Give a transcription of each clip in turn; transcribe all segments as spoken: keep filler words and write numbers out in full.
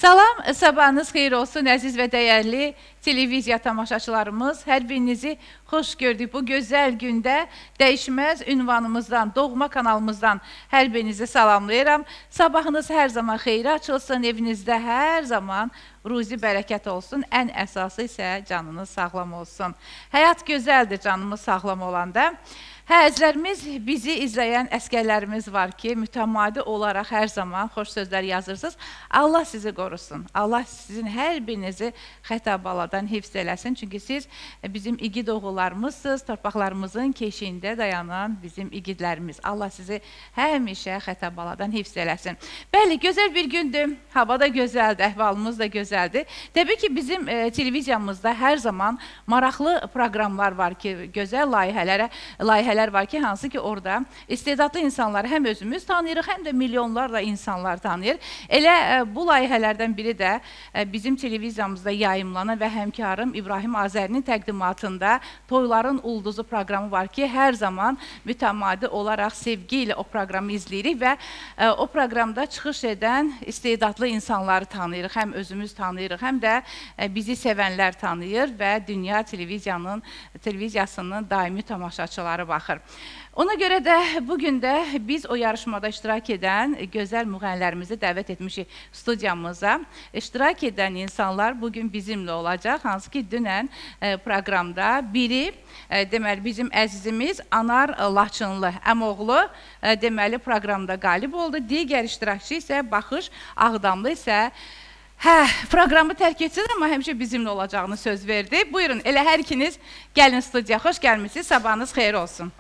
Salam, sabahınız xeyir olsun, əziz və dəyərli televiziya tamaşaçılarımız. Hər birinizi xoş gördük. Bu gözəl gündə dəyişməz ünvanımızdan, doğma kanalımızdan hər birinizi salamlayıram. Sabahınız hər zaman xeyirə açılsın, evinizdə hər zaman ruzi bərəkət olsun. Ən əsası isə canınız sağlam olsun. Həyat gözəldir canımız sağlam olanda. Həzrlərimiz, bizi izləyən əskərlərimiz var ki, mütəmadi olaraq hər zaman xoş sözlər yazırsınız. Allah sizi qorusun. Allah sizin hər birinizi xəta baladan hifz eləsin. Çünki siz bizim igid oğullarımızsınız, torpaqlarımızın keşiyində dayanan bizim igidlərimiz. Allah sizi həmişə xəta baladan hifz eləsin. Bəli, gözəl bir gündür. Hava da gözəldir, əhvalımız da gözəldir. Təbii ki, bizim e, televiziyamızda hər zaman maraqlı proqramlar var ki, gözəl layihələrə, layihələr var ki, hansı ki orada istedadlı insanları həm özümüz tanıyırıq, həm də milyonlarla insanlar tanıyır. Elə e, bu layihələrdən biri də e, bizim televiziyamızda yayımlanan və həmkarım İbrahim Azərinin təqdimatında Toyların Ulduzu proqramı var ki, hər zaman mütəmadi olaraq sevgi ilə o proqramı izləyirik və e, o proqramda çıxış edən istedadlı insanları tanıyırıq, həm özümüz tanıyırıq, həm də e, bizi sevənlər tanıyır və dünya televiziyanın, televiziyasının daimi tamaşaçıları baxır. Ona görə də bugün də biz o yarışmada iştirak edən gözəl müğənnilərimizi dəvət etmişik studiyamıza. İştirak edən insanlar bugün bizimlə olacaq. Hansı ki, dünən e, proqramda biri, e, deməli, bizim əzizimiz Anar Laçınlı əmoğlu e, deməli, proqramda qalib oldu. Digər iştirakçı isə Baxış Ağdamlı isə hə, proqramı tərk etsin, amma həmişə bizimlə olacağını söz verdi. Buyurun, elə hər ikiniz gəlin studiyaya. Xoş gəlmişsiniz, sabahınız xeyir olsun.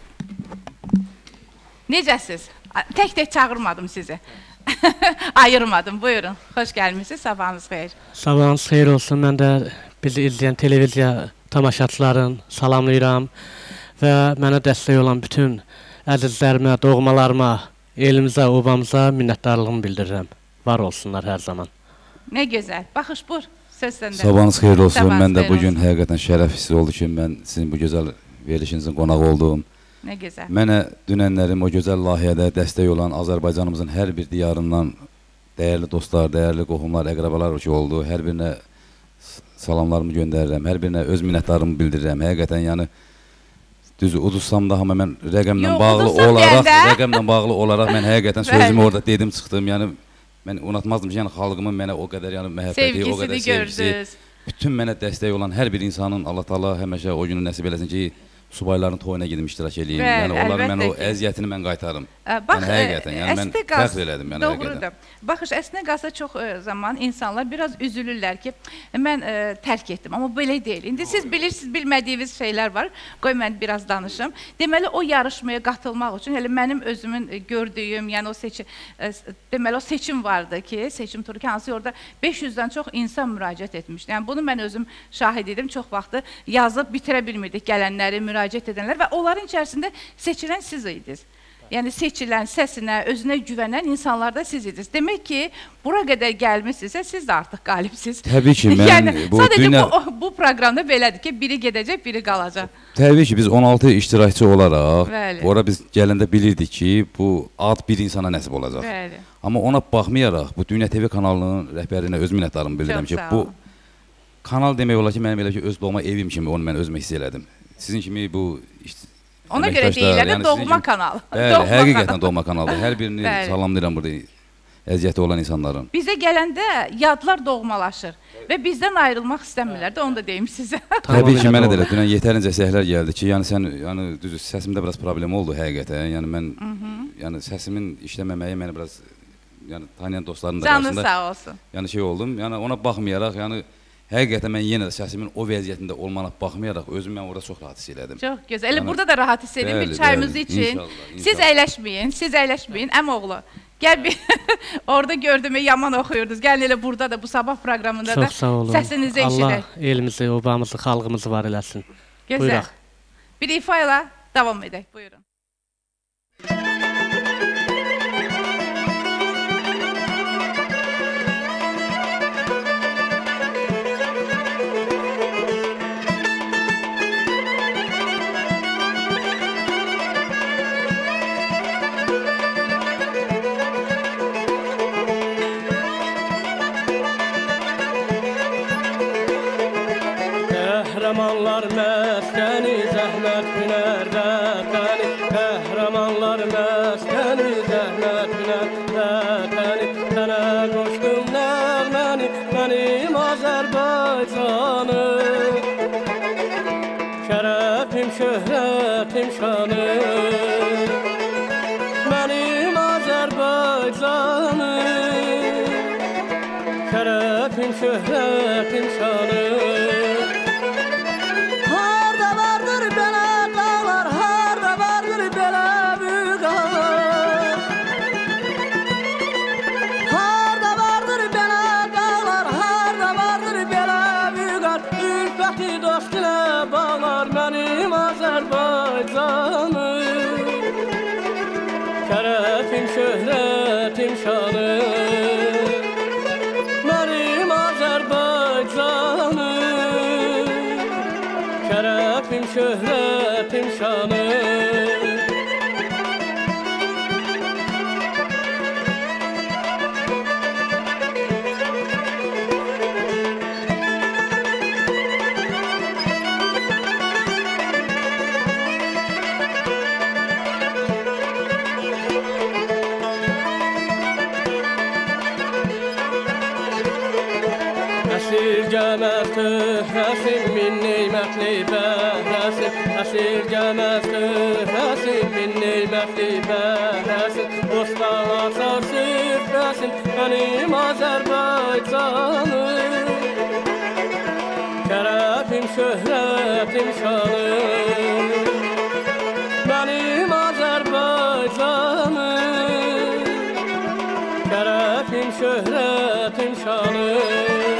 Necəsiz? Tək-tək çağırmadım sizi. Ayırmadım, buyurun. Xoş gəlmişsiniz, sabahınız xeyir. Sabahınız xeyir olsun. Mən də bizi izləyən televiziya tamaşaçıların salamlayıram və mənə dəstək olan bütün əzizlərimə, doğmalarıma, elimizə, obamıza minnətdarlığımı bildirirəm. Var olsunlar hər zaman. Nə gözəl. Baxış, buyur, söz səndə. Sabahınız xeyir olsun. Sabahınız mən də xeyir bugün olsun. həqiqətən şərəf hissi oldu ki, mən sizin bu gözəl verilişinizin qonağı oldum. Nə gözəl. Mənə dünənlərim o gözəl layihədə dəstək olan Azərbaycanımızın hər bir diyarından dəyərli dostlar, dəyərli qohumlar, əqrabalar ki oldu. Hər birinə salamlarımı göndərirəm, hər birinə öz minnətdarımı bildirirəm. Həqiqətən, yəni düzü udursam da, amma mən rəqəmlə Yox, bağlı udursam olaraq, deyəndə. rəqəmlə bağlı olaraq mən həqiqətən sözümü orada dedim, çıxdım. Yəni mən unutmazdım ki, yəni xalqımın mənə o qədər yəni məhəbbəti, o qədər sevgisi, bütün mənə dəstək olan hər bir insanın Allah Taala həmişə o günü nəsib eləsin ki, subayların toyuna gedib iştirak edeyim. Bəli, yəni onların mən o ki. əziyyətini mən qaytarım. Bax, yəni həqiqətən, yəni mən əslində qaz- fəxr elədim, yəni Doğrudur. həqiqətən. Baxış, əslində qalsa çox e, zaman insanlar biraz üzülürlər ki, mən e, tərk etdim, amma belə deyil. İndi siz bilirsiniz, bilmədiyiniz şeylər var. Qoy mən biraz danışım. Deməli, o yarışmaya qatılmaq üçün, elə mənim özümün e, gördüyüm, yəni o seçim, e, deməli o seçim vardı ki, seçim turu ki, hansı orada beş yüzdən çox insan müraciət etmişdi. Yəni bunu mən özüm şahid edim. Çox vaxtı yazıb bitirə bilmirdik gələnləri, müraciət edənlər və onların içərisində seçilən siz idiniz. Yəni seçilən, səsinə, özünə güvənən insanlar da siz idiniz. Demək ki, bura qədər gəlmişsinizsə, siz də artıq qalibsiz. Təbii ki, mən yəni, bu sadəcə dünya... bu, bu proqramda belədir ki, biri gedəcək, biri qalacaq. Təbii ki, biz on altı iştirakçı olaraq, Bəli. ora biz gələndə bilirdik ki, bu ad bir insana nəsib olacaq. Bəli. Amma ona baxmayaraq, bu Dünya T V kanalının rəhbərinə öz minnətdarımı bildirirəm ki, bu kanal demək olar ki, mənim elə ki, öz doğma evim kimi onu mən özümə hiss elədim. Sizin kimi bu... Ona görə deyirlər də doğma kanal. Bəli, həqiqətən doğma kanaldır. Hər birini Bəli. salamlayıram burada əziyyəti olan insanların. Bizə gələndə yadlar doğmalaşır və bizdən ayrılmaq istəmirlər də, onu da deyim sizə. Təbii ki, mənə də elə dünən yetərincə səhlər gəldi ki, yəni sən, yəni düzü, səsimdə biraz problem oldu həqiqətən. Yəni mən, yəni səsimin işləməməyi məni biraz, yəni tanıyan dostların da Canın sağ olsun. Yəni şey oldum, yəni ona baxmayaraq, yəni həqiqətən mən yenə də səsimin o vəziyyətində olmana baxmayaraq özümü mən orada çox rahat hiss elədim. Çox gözəl. Elə Yəni, burada da rahat hiss edin bir bəli, çayımızı bəli, için. inşallah, inşallah. Siz əyləşməyin, siz əyləşməyin. Əmoğlu, gəl bir orada gördüğümü yaman oxuyurdunuz. Gəlin elə burada da bu sabah proqramında da Çox sağ olun. səsinizi Allah eşidək. elimizi, obamızı, xalqımızı var eləsin. Gözəl. Buyuraq. Bir ifa ilə davam edək. Buyurun. Kahramanlar məskəni zəhmət günər vətəni, Kahramanlar məskəni zəhmət günər vətəni, Sənə qoşdum nəğməni, mənim Azərbaycanım, şərəfim, şöhrətim, şanım, mənim Azərbaycanım, şərəfim, şöhrətim, şanım. Harda vardır belə dağlar, harda vardır belə büyük ağlar, harda vardır belə dağlar, harda vardır belə büyük ağlar, ülfəti dost ilə bağlar mənim Azərbaycanım, şərəfim, şöhrətim, şanım, mənim Azərbaycanım, şərəfim, şöhrətim, şanım. Əsirgəməz töhrəsin min neymətli bəhrəsin, əsirgəməz töhrəsin min neymətli bəhrəsin, dostlar açar süfrəsin mənim Azərbaycanım, şərəfim, şöhrətim, şanım, mənim Azərbaycanım, şərəfim, şöhrətim, şanım.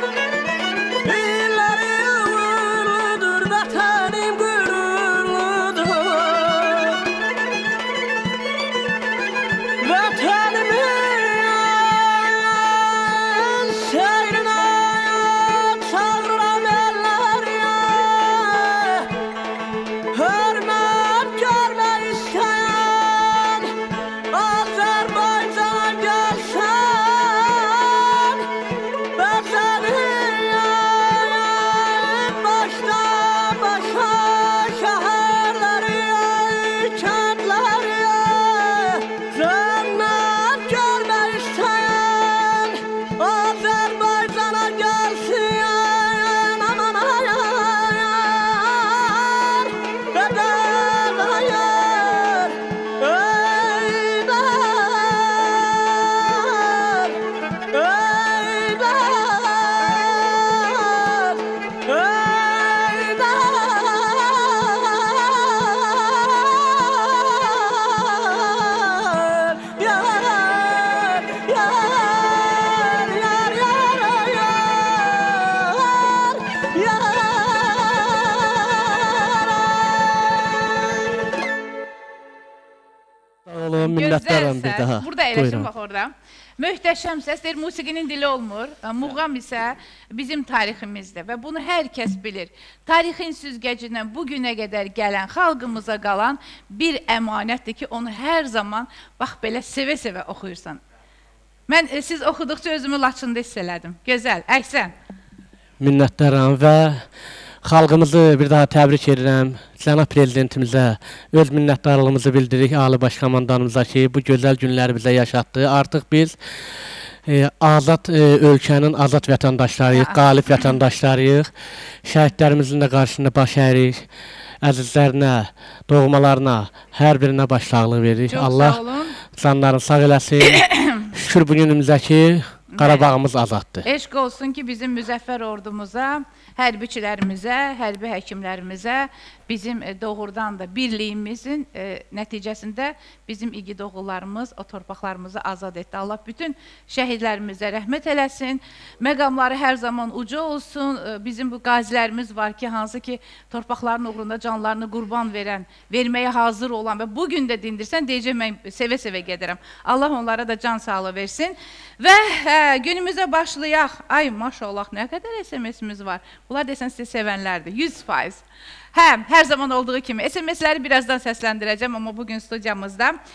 Minnətdaram bir daha. Burada eləşin bax orada. Möhtəşəm səsdir, musiqinin dili olmur. Muğam isə bizim tariximizdir və bunu hər kəs bilir. Tarixin süzgəcindən bu günə qədər gələn, xalqımıza qalan bir əmanətdir ki, onu hər zaman bax belə sevə-sevə oxuyursan. Mən siz oxuduqca özümü Laçında hiss elədim. Gözəl, Əhsən. Minnətdaram və xalqımızı bir daha təbrik edirəm. Cənab Prezidentimizə öz minnətdarlığımızı bildiririk Ali Başkomandanımıza ki, bu gözəl günləri bizə yaşatdı. Artıq biz e, azad e, ölkənin azad vətəndaşlarıyıq, qalib vətəndaşlarıyıq. Şəhidlərimizin də qarşısında baş əyirik. Əzizlərinə, doğmalarına, hər birinə başsağlığı veririk. Çox Allah sağ olun. canlarını sağ eləsin. Şükür bu günümüzə ki, Qarabağımız azaddır. Eşq olsun ki, bizim müzəffər ordumuza, hərbiçilərimizə, hərbi həkimlərimizə, bizim doğrudan da birliyimizin e, nəticəsində bizim igid oğullarımız o torpaqlarımızı azad etdi. Allah bütün şəhidlərimizə rəhmət eləsin, məqamları hər zaman uca olsun. E, bizim bu qazilərimiz var ki, hansı ki torpaqların uğrunda canlarını qurban verən, verməyə hazır olan və bugün də dindirsən, deyəcək mən sevə-sevə gedərəm. Allah onlara da can sağlığı versin. Və hə, günümüzə başlayaq. Ay maşallah, nə qədər S M S-imiz var. Bunlar desən sizi sevənlərdir, yüz faiz. Hə, hər zaman olduğu kimi S M S-ləri birazdan səsləndirəcəm, amma bugün studiyamızda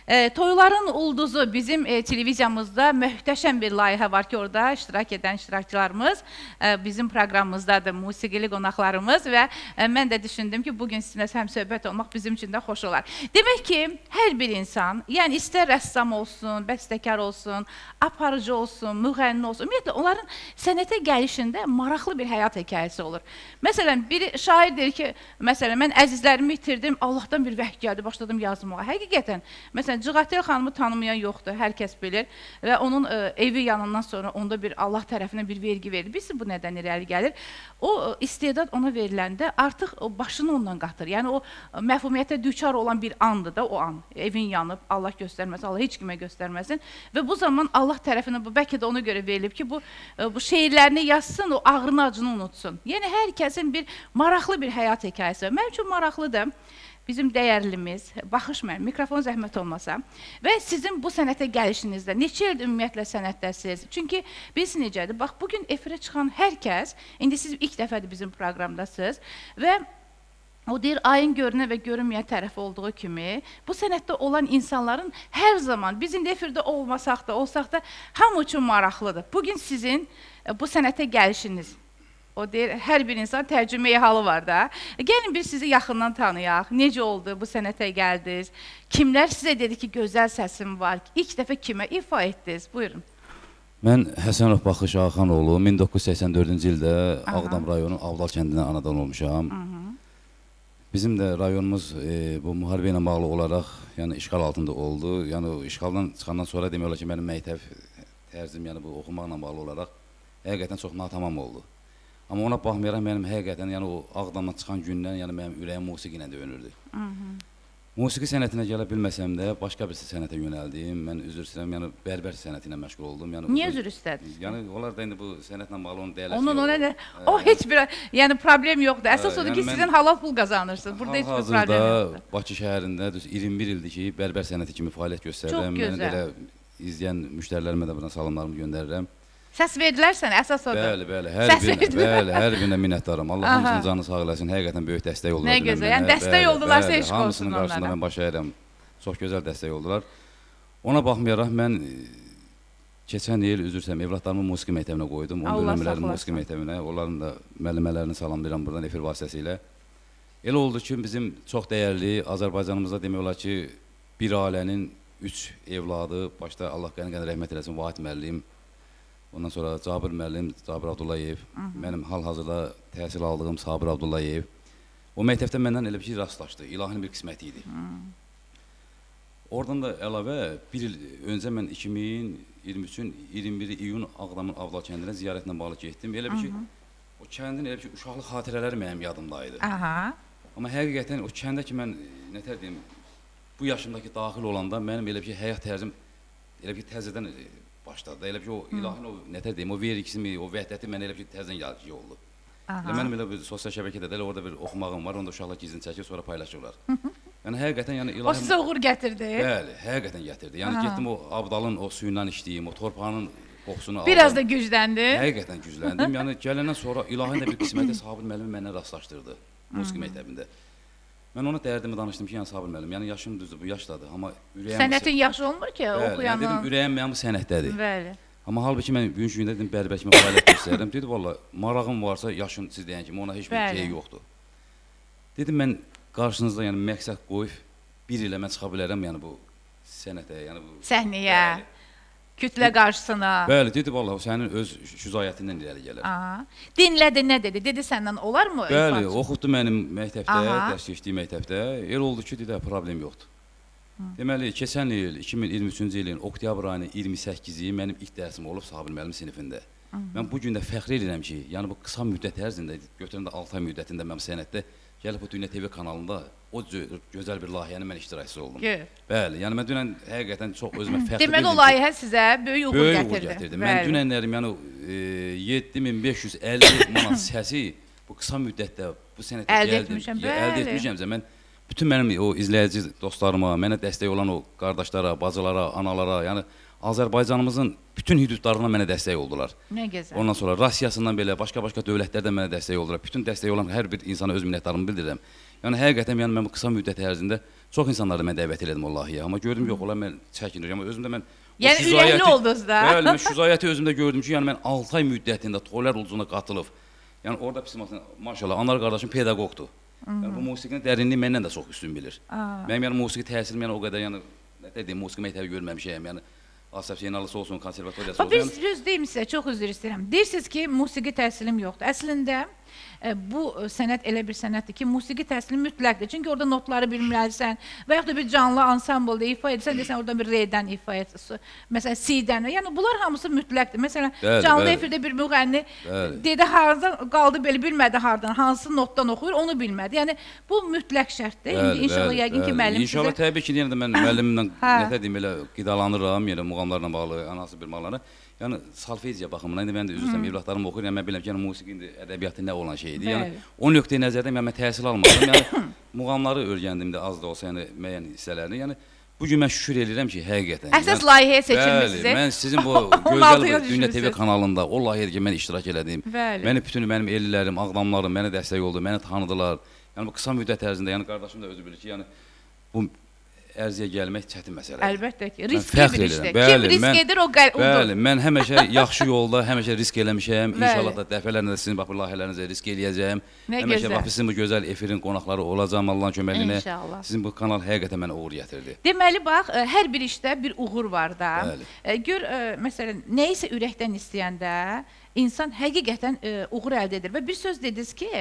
E, Toyların Ulduzu bizim e, televiziyamızda möhtəşəm bir layihə var ki, orada iştirak edən iştirakçılarımız e, bizim proqramımızdadır, musiqili qonaqlarımız və e, mən də düşündüm ki, bugün sizinlə həm söhbət olmaq bizim üçün də xoş olar. Demək ki, hər bir insan, yəni istər rəssam olsun, bəstəkar olsun, aparıcı olsun, müğənni olsun, ümumiyyətlə onların sənətə gəlişində maraqlı bir həyat hekayəsi olur. Məsələn, bir şair deyir ki, məsələn, mən əzizlərimi itirdim, Allahdan bir vəhy gəldi, başladım yazmağa. Həqiqətən, məsələn, Cığatel xanımı tanımayan yoxdur, hər kəs bilir və onun e, evi yanından sonra onda bir Allah tərəfindən bir vergi verilir. Bilsin bu nədən irəli gəlir. O e, istedad ona veriləndə artıq o, başını ondan qatır. Yəni o e, məhvumiyyətə düçar olan bir andır da o an. Evin yanıb, Allah göstərməsin, Allah heç kimə göstərməsin və bu zaman Allah tərəfindən bu bəlkə də ona görə verilib ki, bu e, bu şeirlərini yazsın, o ağrını acını unutsun. Yəni hər kəsin bir maraqlı bir həyat hekayəsi var. Mənim üçün maraqlıdır. Bizim dəyərlimiz, baxış mənim, mikrofon zəhmət olmasa və sizin bu sənətə gəlişinizdə neçə ildir ümumiyyətlə sənətdəsiniz? Çünki biz necədir? Bax, bugün efirə çıxan hər kəs, indi siz ilk dəfədir bizim proqramdasınız və o deyir, ayın görünə və görünməyən tərəfi olduğu kimi, bu sənətdə olan insanların hər zaman, biz indi efirdə olmasaq da, olsaq da, hamı üçün maraqlıdır. Bugün sizin bu sənətə gəlişiniz, o deyir, hər bir insan tərcüməyə halı var da. Gəlin bir sizi yaxından tanıyaq. Necə oldu, bu sənətə gəldiniz? Kimlər sizə dedi ki, gözəl səsim var? İlk dəfə kimə ifa etdiniz? Buyurun. Mən Həsənov Baxış Ağxanoğlu, min doqquz yüz səksən dördüncü ildə Ağdam rayonu Avdal kəndindən anadan olmuşam. Aha. Bizim də rayonumuz e, bu müharibə ilə bağlı olaraq, yəni işğal altında oldu. Yəni işğaldan çıxandan sonra demək olar ki, mənim məktəb tərzim, yəni bu oxumaqla bağlı olaraq həqiqətən çox natamam oldu. Amma ona baxmayaraq mənim həqiqətən, yəni o Ağdamdan çıxan gündən, yəni mənim ürəyim musiqi ilə dönürdü. Musiqi sənətinə gələ bilməsəm də, başqa bir sənətə yönəldim. Mən üzr istəyirəm, yəni bərbər sənəti ilə məşğul oldum. Yəni, niyə üzr istədiniz? Yəni onlar da indi bu sənətlə bağlı onun dəyərləşdiyi onun ona nə? O heç bir, yəni problem yoxdur. Əsas odur ki, sizin halal pul qazanırsınız. Burada heç bir problem yoxdur. Bakı şəhərində düz iyirmi bir ildir ki, bərbər sənəti kimi fəaliyyət göstərirəm. Çox gözəl. Mən elə izləyən müştərilərimə də buradan salamlarımı göndərirəm. Səs verdilərsən, əsas odur. Bəli, bəli, hər birinə, bəli, hər birinə minnətdaram. Allah hamısının canını sağ eləsin, həqiqətən böyük dəstək oldular. Nə gözəl, yəni dəstək oldularsa eşq olsun onlara. Hamısının qarşısında mən baş əyirəm, çox gözəl dəstək oldular. Ona baxmayaraq, mən keçən il, üzr istəyirəm, evlatlarımı musiqi məktəbinə qoydum. on bölümlərini musiqi məktəbinə, onların da müəllimələrini salamlayıram buradan efir vasitəsilə. Elə oldu ki, bizim çox dəyərli Azərbaycanımızda demək olar ki, bir ailənin üç evladı, başda Allah qəni-qəni rəhmət eləsin, Vahid müəllim, ondan sonra Cabir müəllim, Cabir Abdullayev, mənim hal-hazırda təhsil aldığım Sabir Abdullayev. O məktəbdə məndən elə bir şey rastlaşdı, ilahinin bir qisməti idi. Oradan da əlavə, bir il öncə mən iki min iyirmi üçün iyirmi biri iyun Ağdamın Avdal kəndinə ziyarətlə bağlı getdim. Elə bir ki, o kəndin elə bir ki, uşaqlıq xatirələri mənim yadımdaydı. Amma həqiqətən o kəndə ki, mən, nətər deyim, bu yaşımdakı daxil olanda mənim elə bir ki, həyat tərzim elə bir ki, təzədən başladı. Elə bir ki, o ilahin, o nətər deyim, o verikisimi, o vəhdəti mən elə bir ki, təzədən yaratıcı oldu. Mənim elə bir sosial şəbəkədə də orada bir oxumağım var, onda uşaqlar gizlini çəkir, sonra paylaşırlar. Yəni, həqiqətən, yəni ilahin... O sizə uğur gətirdi? Bəli, həqiqətən gətirdi. Yəni, getdim o Abdalın o suyundan içdiyim, o torpağının qoxusunu aldım. Biraz da gücləndi? Həqiqətən gücləndim. Yəni, gələndən sonra ilahin də bir qismətdə Sabir müəllimi mənə rastlaşdırdı musiqi məktəbində. Mən ona dərdimi danışdım ki, yəni Sabir müəllim, yəni yaşım düzdür, bu yaşdadır, amma ürəyəm... Sənətin yaxşı olmur ki, oxuyanın... Bəli, dedim, ürəyəm mənim sənətdədir. Bəli. Amma halbuki mən gün gündə dedim, bərbər kimi fəaliyyət göstərirəm. Dedi, valla, marağım varsa, yaşım siz deyən kimi, ona heç bir şey yoxdur. Dedim, mən qarşınızda, yəni məqsəd qoyub, bir ilə mən çıxa bilərəm, yəni bu sənətə, yəni bu... Səhnəyə, kütlə qarşısına... Bəli, dedi, valla, sənin öz şüzayətindən irəli gələr. Dinlədi, nə dedi? Dedi, səndən olar mı? Bəli, oxutdu mənim məktəbdə, dərs keçdiyi məktəbdə. El oldu ki, dedi, problem yoxdur. Deməli, keçən il, iki min iyirmi üçüncü ilin oktyabr ayının iyirmi səkkizi mənim ilk dərsim olub Sabir müəllim sinifində. Mən bu gün də fəxr edirəm ki, yəni bu qısa müddət ərzində, götürəndə altı ay müddətində mən sənətdə gəlib bu Dünya T V kanalında o gözəl bir layihənin mən iştirakçısı oldum. Bəli, yəni mən dünən həqiqətən çox özümə fəxr edirdim. Deməli, o layihə sizə böyük uğur gətirdi. Böyük uğur gətirdi. Mən dünənlərim, yəni yeddi min beş yüz əlli manat səsi bu qısa müddətdə bu sənətə gəldim. Əldə etmişəmsə, mən bütün mənim o izləyici dostlarıma, mənə dəstək olan o qardaşlara, bacılara, analara, yəni Azərbaycanımızın bütün hüdudlarına mənə dəstək oldular. Nə gözəl. Ondan sonra Rusiyasından belə, başqa-başqa dövlətlərdən mənə dəstək oldular. Bütün dəstək olan hər bir insana öz minnətdarımı bildirirəm. Yəni həqiqətən yəni mən bu qısa müddət ərzində çox insanları mən dəvət elədim o layihəyə, amma gördüm yox, ola mən çəkinirəm. Amma özümdə mən yəni ürəkli oldunuz da. Bəli, mən şüzayəti özümdə gördüm ki, yəni mən altı ay müddətində Toylar Ulduzuna qatılıb. Yəni orada pis maşallah anar qardaşım pedaqoqdur. Yəni bu musiqinin dərinliyi məndən də çox üstün bilir. Mənim yəni musiqi təhsilim yəni o qədər yəni nə deyim, musiqi məktəbi görməmişəm. Yəni Asaf Zeynallısı olsun, konservatoriyası olsun. Biz düz deyim sizə, çox üzr istəyirəm. Deyirsiniz ki, musiqi təhsilim yoxdur. Əslində bu sənət elə bir sənətdir ki, musiqi təhsili mütləqdir. Çünki orada notları bilməlisən və yaxud da bir canlı ansamblda ifa edirsən, desən orada bir re-dən ifa etsin, məsələn si-dən. Yəni bunlar hamısı mütləqdir. Məsələn, canlı efirdə bir müğənni dedi hardan qaldı belə bilmədi hardan, hansı notdan oxuyur, onu bilmədi. Yəni bu mütləq şərtdir. İndi inşallah yəqin ki, müəllim sizə... İnşallah təbii ki, yenə də mən müəllimimlə nə deyim, elə qidalanıram, yəni muğamlarla bağlı, anası bir mağları. Yəni salfeziya baxımından indi mən də üzrüstəm, evlatlarım oxuyur, yəni mən biləm ki, yəni musiqi indi ədəbiyyatı nə olan şeydir. Yəni o nöqteyi nəzərdən mən təhsil almadım. Yəni muğamları öyrəndim də az da olsa, yəni müəyyən hissələrini. Yəni bu gün mən şükür edirəm ki, həqiqətən. Əsas layihəyə seçilmisiniz. Bəli, mən sizin bu gözəl Dünya T V kanalında o layihədə ki, mən iştirak elədim. Məni bütün mənim ellilərim, ağdamlarım mənə dəstək oldu, məni tanıdılar. Yəni bu qısa müddət ərzində, yəni qardaşım da özü bilir ki, yəni bu ərziyə gəlmək çətin məsələdir. Əlbəttə ki, riskli bir işdir. Kim risk edir, o udur. Bəli, mən həmişə yaxşı yolda, həmişə risk eləmişəm. İnşallah da dəfələrlə sizin bax bu layihələrinizə risk eləyəcəyəm. Həmişə bax sizin bu gözəl efirin qonaqları olacağam Allahın köməkliyi ilə. Sizin bu kanal həqiqətən mənə uğur gətirdi. Deməli bax, hər bir işdə bir uğur var da. Gör, məsələn, nə isə ürəkdən istəyəndə insan həqiqətən uğur əldə edir. Və bir söz dediniz ki,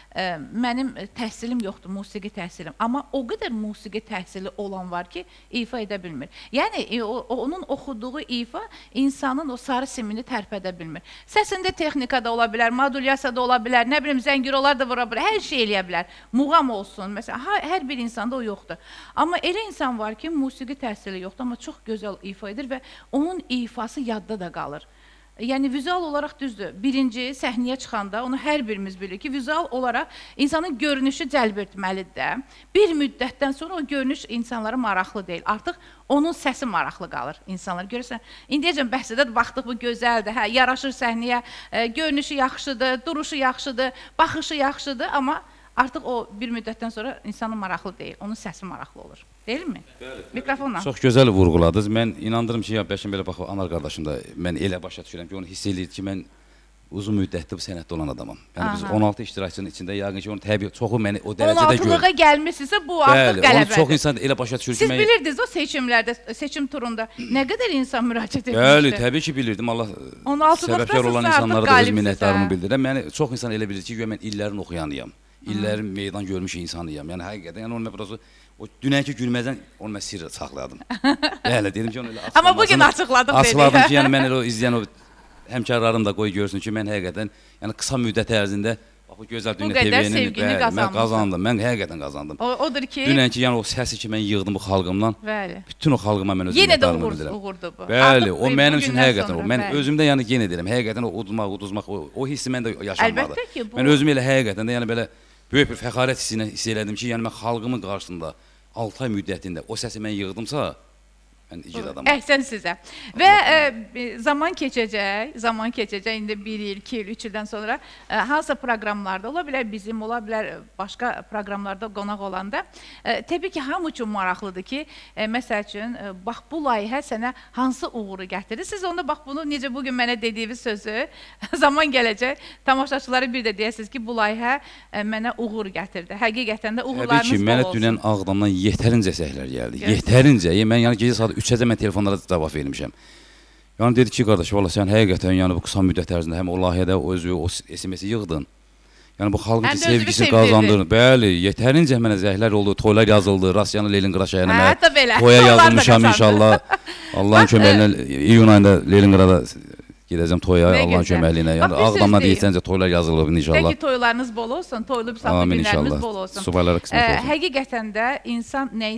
mənim təhsilim yoxdur, musiqi təhsilim. Amma o qədər musiqi təhsili olan var ki, ifa edə bilmir. Yəni, onun oxuduğu ifa insanın o sarı simini tərpədə bilmir. Səsində texnika da ola bilər, modulyasiya da ola bilər, nə bilim, zəngürolar da vura bilər, hər şey eləyə bilər. Muğam olsun, məsələn, hər bir insanda o yoxdur. Amma elə insan var ki, musiqi təhsili yoxdur, amma çox gözəl ifa edir və onun ifası yadda da qalır. Yəni, vizual olaraq düzdür. Birinci, səhnəyə çıxanda, onu hər birimiz bilir ki, vizual olaraq insanın görünüşü cəlb etməlidir də. Bir müddətdən sonra o görünüş insanlara maraqlı deyil. Artıq onun səsi maraqlı qalır insanlar. Görürsən, indiyəcən bəhsədə baxdıq, bu gözəldir, hə, yaraşır səhnəyə, görünüşü yaxşıdır, duruşu yaxşıdır, baxışı yaxşıdır, amma artıq o bir müddətdən sonra insanın maraqlı deyil, onun səsi maraqlı olur. Deyilmi? Mikrofonla. Çox gözəl vurğuladınız. Mən inandırım ki, bəlkə belə baxıb, anar qardaşım da mən elə başa düşürəm ki, onu hiss eləyir ki, mən uzun müddətli bu sənətdə olan adamam. Yəni biz on altı iştirakçının içində yəqin ki, onu təbii çoxu məni o dərəcədə görür. on altılığa gəlmişsinizsə, bu artıq qələbədir. Bəli, çox insan elə başa düşür ki, siz bilirdiniz o seçimlərdə, seçim turunda nə qədər insan müraciət etmişdi? Bəli, təbii ki, bilirdim. Allah səbəbkar olan insanlara da öz minnətdarımı bildirirəm. Yəni çox insan elə bilir ki, mən illərin oxuyanıyam. İllərin meydan görmüş insanıyam. Yəni həqiqətən, yəni onu mən burası o dünənki gülməzdən onu mən sirr saxladım. Bəli, dedim ki, onu elə açıqlamasın. Amma bugün açıqladıq dedi. Açıqladım ki, yəni mən elə o izləyən o həmkarlarım da qoy görsün ki, mən həqiqətən yəni qısa müddət ərzində bax bu gözəl Dünya T V-nin mən qazandım. Mən həqiqətən qazandım. Odur ki, dünənki yəni o səsi ki mən yığdım bu xalqımdan. Bəli. Bütün o xalqıma mən özüm minnətdarlıq edirəm. Yenə də uğurdur bu. Bəli, o mənim üçün həqiqətən o. Mən özümdə yəni yenə deyirəm, həqiqətən o udmaq, uduzmaq o hissi məndə yaşanmadı. Əlbəttə ki, bu. Mən özüm elə həqiqətən də yəni belə böyük bir fəxarət hissi ilə hiss elədim ki, yəni mən xalqımın qarşısında altı ay müddətində o səsi mən yığdımsa, mən igid adamam. Əhsən sizə. Və e, zaman keçəcək, zaman keçəcək, indi bir il, iki il, üç ildən sonra e, hansısa proqramlarda, ola bilər bizim, ola bilər başqa proqramlarda qonaq olanda, e, təbii ki, hamı üçün maraqlıdır ki, e, məsəl üçün, e, bax, bu layihə sənə hansı uğuru gətirir? Siz onda, bax, bunu necə bugün mənə dediyiniz sözü, zaman gələcək, tamaşaçıları bir də deyəsiniz ki, bu layihə e, mənə uğur gətirdi. Həqiqətən də uğurlarınız bol olsun. Təbii ki, mənə dünən Ağdamdan yetərincə səhlər gəldi. Yetərincə. Mən yəni gecə saat üçəcə mən telefonlara cavab vermişəm. Yəni dedi ki, qardaş, valla sən həqiqətən yəni bu qısa müddət ərzində həm o layihədə o özü, o S M S-i yığdın. Yəni bu xalqın ki, sevgisi qazandırdın. Bəli, yetərincə mənə zəhlər oldu, toylar yazıldı, Rusiyanın Leninqrad şəhərinə mən toya yazılmışam inşallah. Allahın köməkliyi ilə iyun ayında Leninqrada gedəcəm toya, Allahın köməkliyi ilə. Yəni Ağdamdan deyirsəncə toylar yazılıb inşallah. Peki toylarınız bol olsun, toylu bir saatlı günləriniz bol olsun. Subaylara qismət olsun. Həqiqətən də insan nə isə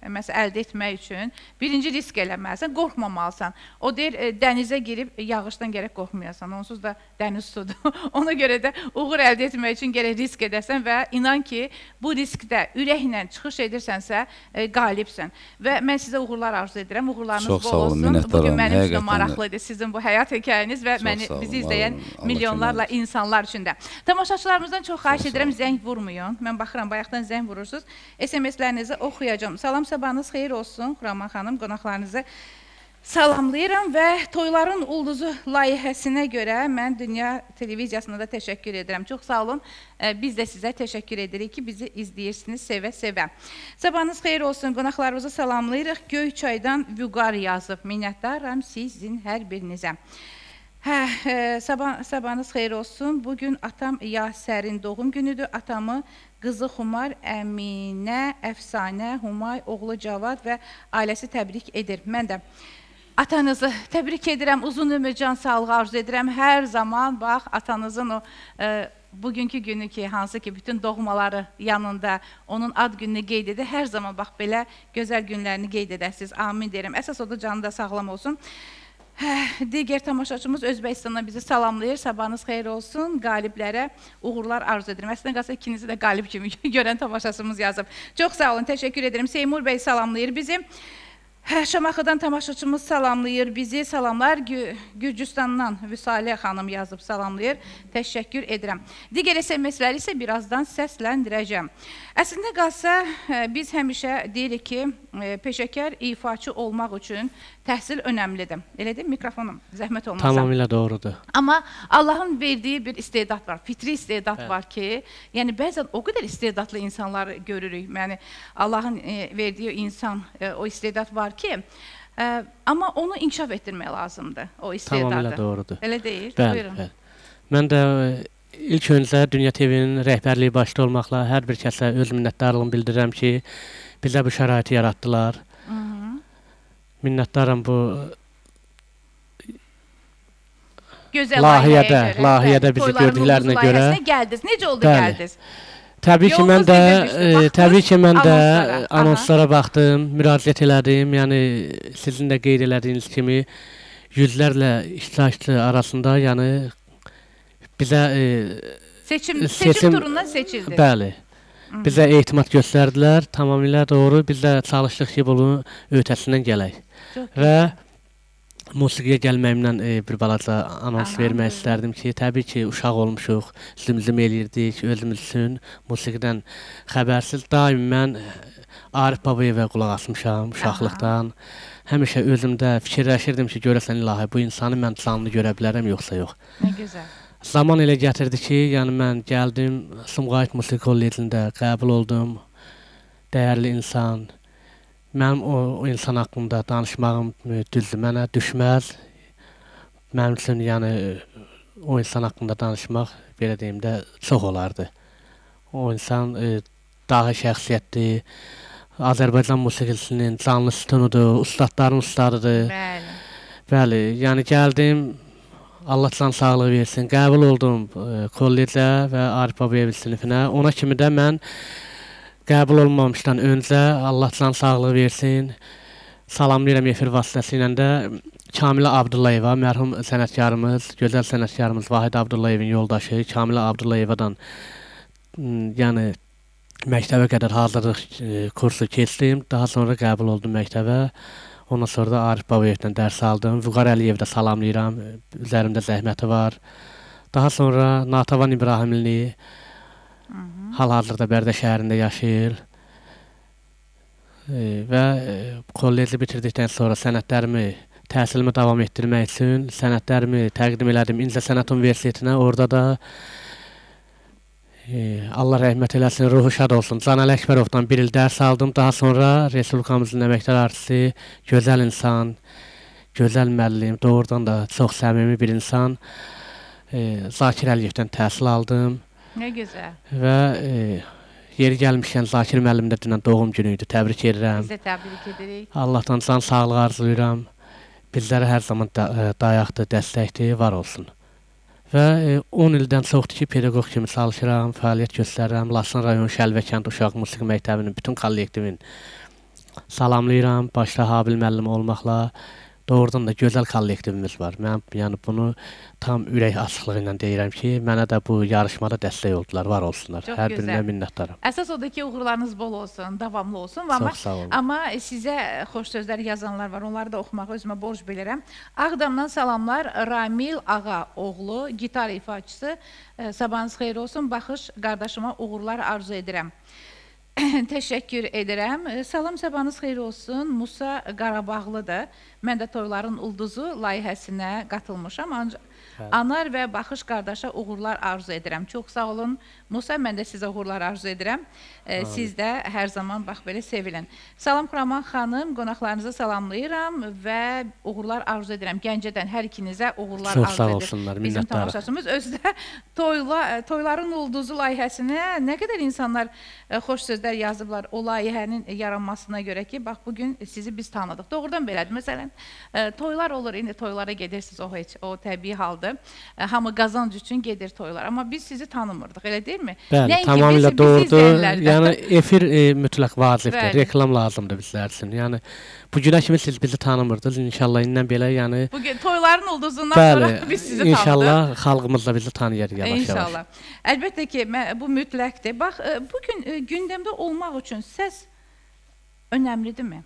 məsələn, əldə etmək üçün birinci risk eləməlisən, qorxmamalısan. O deyir, e, dənizə girib yağışdan gərək qorxmayasan, onsuz da dəniz sudur. Ona görə də uğur əldə etmək üçün gərək risk edəsən və inan ki, bu riskdə ürəklə çıxış edirsənsə, e, qalibsən. Və mən sizə uğurlar arzu edirəm, uğurlarınız Çox bol sağ olun, olsun. minnətdaram. Bugün mənim üçün Həqiqətən maraqlıdır sizin bu həyat hekayəniz və Çox məni, sağ olun, bizi var izləyən olun. Allah milyonlarla kömək insanlar üçün də. Tamaşaçılarımızdan çox xahiş Çox sağ edirəm, olun. zəng vurmayın. Mən baxıram, bayaqdan zəng vurursunuz. S M S-lərinizi oxuyacağım. Salam, sabahınız xeyir olsun, Xuraman xanım, qonaqlarınızı salamlayıram və Toyların Ulduzu layihəsinə görə mən Dünya Televiziyasına da təşəkkür edirəm. Çox sağ olun. Biz də sizə təşəkkür edirik ki, bizi izləyirsiniz sevə-sevə. Sabahınız xeyir olsun, qonaqlarımızı salamlayırıq. Göyçaydan Vüqar yazıb. Minnətdaram sizin hər birinizə. Hə, e, sabah, sabahınız xeyir olsun. Bugün atam Yasərin doğum günüdür. Atamı qızı Xumar, Əminə, Əfsanə, Humay, oğlu Cavad və ailəsi təbrik edir. Mən də atanızı təbrik edirəm, uzun ömür, can sağlığı arzu edirəm. Hər zaman, bax, atanızın o e, bugünkü günü ki, hansı ki, bütün doğmaları yanında onun ad gününü qeyd edir. Hər zaman, bax, belə gözəl günlərini qeyd edəsiniz. Amin deyirəm. Əsas o da canı da sağlam olsun. Digər tamaşaçımız Özbəkistandan bizi salamlayır. Sabahınız xeyir olsun. Qaliblərə uğurlar arzu edirəm. Əslində qalsa ikinizi də qalib kimi görən tamaşaçımız yazıb. Çox sağ olun, təşəkkür edirəm. Seymur bəy salamlayır bizi. Şamaxıdan tamaşaçımız salamlayır bizi. Salamlar Gürcüstandan Vüsalə xanım yazıb salamlayır. Təşəkkür edirəm. Digər S M S-ləri isə birazdan səsləndirəcəm. Əslində qalsa biz həmişə deyirik ki, peşəkar ifaçı olmaq üçün təhsil önəmlidir. Elə deyil, mikrofonum zəhmət olmasa. Tamamilə doğrudur. Amma Allahın verdiyi bir istedad var, fitri istedad Bəli. var ki, yəni bəzən o qədər istedadlı insanları görürük. Yəni Allahın e, verdiyi insan, e, o istedad var ki, e, amma onu inkişaf etdirmək lazımdır, o istedadı. Tamamilə doğrudur. Elə deyil, Bəli, buyurun. bəli. Mən də ilk öncə Dünya T V-nin rəhbərliyi başda olmaqla hər bir kəsə öz minnətdarlığımı bildirirəm ki, bizə bu şəraiti yaratdılar. Hı -hı. Minnətdaram bu Gözəl layihədə, görə, layihədə bizi Toyların gördüklərinə Ulduzu görə. layihəsinə gəldiniz. Necə oldu Bəli. gəldiniz? Təbii ki, mən Yolunuz də necə düşdü? e, Baxdınız təbii ki, mən də anonslara. anonslara baxdım, müraciət elədim. Yəni sizin də qeyd elədiyiniz kimi yüzlərlə iştirakçı arasında, yəni bizə e, Seçim, seçim, seçim turundan seçildi. Bəli. Bizə etimad göstərdilər. Tamamilə doğru. Biz də çalışdıq ki, bunun ötəsindən gələk. Çox Və musiqiyə gəlməyimlə e, bir balaca anons Aha, vermək buyurun. istərdim ki, təbii ki, uşaq olmuşuq, zümzüm eləyirdik, özümüz üçün musiqidən xəbərsiz. Daim mən Arif Babayevə qulaq asmışam uşaqlıqdan. Həmişə özümdə fikirləşirdim ki, görəsən ilahi, bu insanı mən canlı görə bilərəm, yoxsa yox. Nə gözəl. Zaman elə gətirdi ki, yəni mən gəldim, Sumqayıt Musiqi Kollecində qəbul oldum. Dəyərli insan. Mənim o, o insan haqqında danışmağım e, düzdür, mənə düşməz. Mənim üçün yəni o insan haqqında danışmaq, belə deyim də, çox olardı. O insan e, dahi şəxsiyyətdir. Azərbaycan musiqisinin canlı sütunudur, ustadların ustadıdır. Bəli. Bəli, yəni gəldim, Allah can sağlığı versin. Qəbul oldum e, kollecə və Arif Babayev sinifinə. Ona kimi də mən qəbul olmamışdan öncə Allah can sağlığı versin. Salamlayıram efir vasitəsilə də Kamilə Abdullayeva, mərhum sənətkarımız, gözəl sənətkarımız Vahid Abdullayevin yoldaşı Kamilə Abdullayevadan yəni məktəbə qədər hazırlıq e, kursu keçdim. Daha sonra qəbul oldum məktəbə. Ondan sonra da Arif Babayevdən dərs aldım. Vüqar Əliyevdə salamlayıram. Üzərimdə zəhməti var. Daha sonra Natavan İbrahimli hal-hazırda Bərdə şəhərində yaşayır. E, və e, kolleci bitirdikdən sonra sənədlərimi, təhsilimi davam etdirmək üçün sənədlərimi təqdim elədim İncə Sənət Universitetinə. Orada da e, Allah rəhmət eləsin, ruhu şad olsun, Can Əli Əkbərovdan bir il dərs aldım. Daha sonra Respublikamızın əməkdar artisti, gözəl insan, gözəl müəllim, doğrudan da çox səmimi bir insan e, Zakir Əliyevdən təhsil aldım. Nə gözəl. Və e, yeri gəlmişkən Zakir müəllim də dünən doğum günü idi. Təbrik edirəm. Biz də təbrik edirik. Allahdan can sağlığı arzulayıram. Bizlərə hər zaman da, e, dayaqdır, dəstəkdir, var olsun. Və e, on ildən çoxdur ki, pedaqoq kimi çalışıram, fəaliyyət göstərirəm. Laçın rayon Şəlvə kənd Uşaq Musiqi Məktəbinin bütün kollektivin salamlayıram. Başda Habil müəllim olmaqla doğrudan da gözəl kollektivimiz var. Mən yəni bunu tam ürək açıqlığı ilə deyirəm ki, mənə də bu yarışmada dəstək oldular, var olsunlar. Çox Hər gözəl. birinə minnətdaram. Əsas odur ki, uğurlarınız bol olsun, davamlı olsun. Amma, Çox sağ olun. amma sizə xoş sözlər yazanlar var, onları da oxumağı özümə borc bilirəm. Ağdamdan salamlar, Ramil Ağa oğlu, gitar ifaçısı. E, Sabahınız xeyir olsun, baxış qardaşıma uğurlar arzu edirəm. Təşəkkür edirəm. E, Salam, sabahınız xeyir olsun. Musa Qarabağlıdır. Mən də Toyların Ulduzu layihəsinə qatılmışam. Ancaq Anar və Baxış qardaşa uğurlar arzu edirəm. Çox sağ olun. Musa, mən də sizə uğurlar arzu edirəm. E, siz də hər zaman bax belə sevilin. Salam Xuraman xanım, qonaqlarınızı salamlayıram və uğurlar arzu edirəm. Gəncədən hər ikinizə uğurlar Çox arzu sağ edir. olsunlar, Bizim minnətdarım. tamaşaçımız özü də toyla, Toyların Ulduzu layihəsinə nə qədər insanlar e, xoş sözlər yazıblar o layihənin yaranmasına görə ki, bax bugün sizi biz tanıdıq. Doğrudan belədir. Məsələn, e, toylar olur, indi toylara gedirsiniz, o heç, o təbii haldır. E, hamı qazanc üçün gedir toylar. Amma biz sizi tanımırdıq, elə deyilmi? Bəli, Nəinki tamamilə bizi- bizi doğrudur. izləyənlər də. Yəni efir e, mütləq vacibdir. Bəli. Reklam lazımdır bizlər üçün. Yəni bu günə kimi siz bizi tanımırdınız. İnşallah indən belə, yəni Bugün Toyların Ulduzundan bəli, sonra biz sizi tanıdıq. inşallah xalqımız da bizi tanıyır yavaş-yavaş. İnşallah. Əlbəttə ki, mən- bu mütləqdir. Bax, e, bugün e, gündəmdə olmaq üçün səs önəmlidirmi?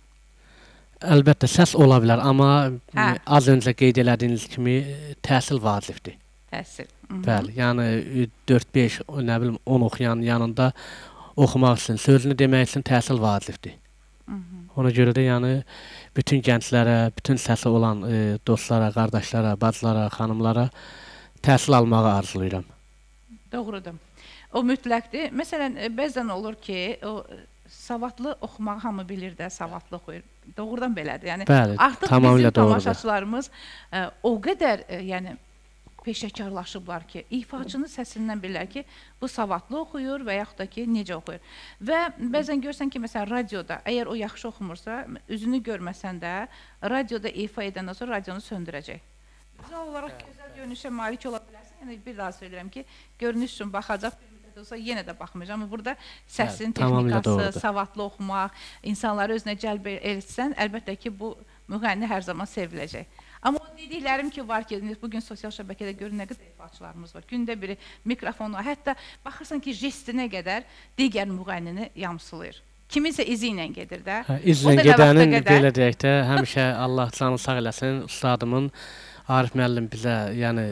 Əlbəttə səs ola bilər, amma Hə. e, az öncə qeyd elədiyiniz kimi e, təhsil vacibdir. Təhsil. Mhm. Bəli, yəni e, dörd beş, nə bilim on oxuyan yanında oxumaq üçün, sözünü demək üçün təhsil vacibdir. Mhm. Ona görə də yəni bütün gənclərə, bütün səsi olan e, dostlara, qardaşlara, bacılara, xanımlara təhsil almağı arzulayıram. Doğrudur. O mütləqdir. Məsələn, e, bəzən olur ki, o e, savadlı oxumağı hamı bilir də, savadlı oxuyur. Doğrudan belədir. Yəni Bəli, artıq tamamilə bizim doğrudur. tamaşaçılarımız e, o qədər e, yəni peşəkarlaşıblar ki, ifaçının səsindən bilirlər ki, bu savadlı oxuyur və yaxud da ki, necə oxuyur. Və bəzən görsən ki, məsələn, radioda, əgər o yaxşı oxumursa, üzünü görməsən də, radioda ifa edəndən sonra radionu söndürəcək. Vizual olaraq gözəl görünüşə malik ola bilərsən. Yəni, bir daha söyləyirəm ki, görünüş üçün baxacaq bir müddət olsa yenə də baxmayacaq. Amma burada səsin Bəli, tamamilə texnikası, doğrudur. savadlı oxumaq, insanları özünə cəlb etsən, əlbəttə ki, bu müğənni hər zaman seviləcək. Amma o dediklərim ki, var ki, bugün sosial şəbəkədə görün nə qədər ifaçılarımız var. Gündə biri mikrofonu, hətta baxırsan ki, jestinə qədər digər müğənnini yamsılayır. Kiminsə izi ilə gedir də. Hə, O izlə da nə vaxta gedənin qədər- belə deyək də, həmişə Allah canı sağ eləsin, ustadımın Arif müəllim bizə, yəni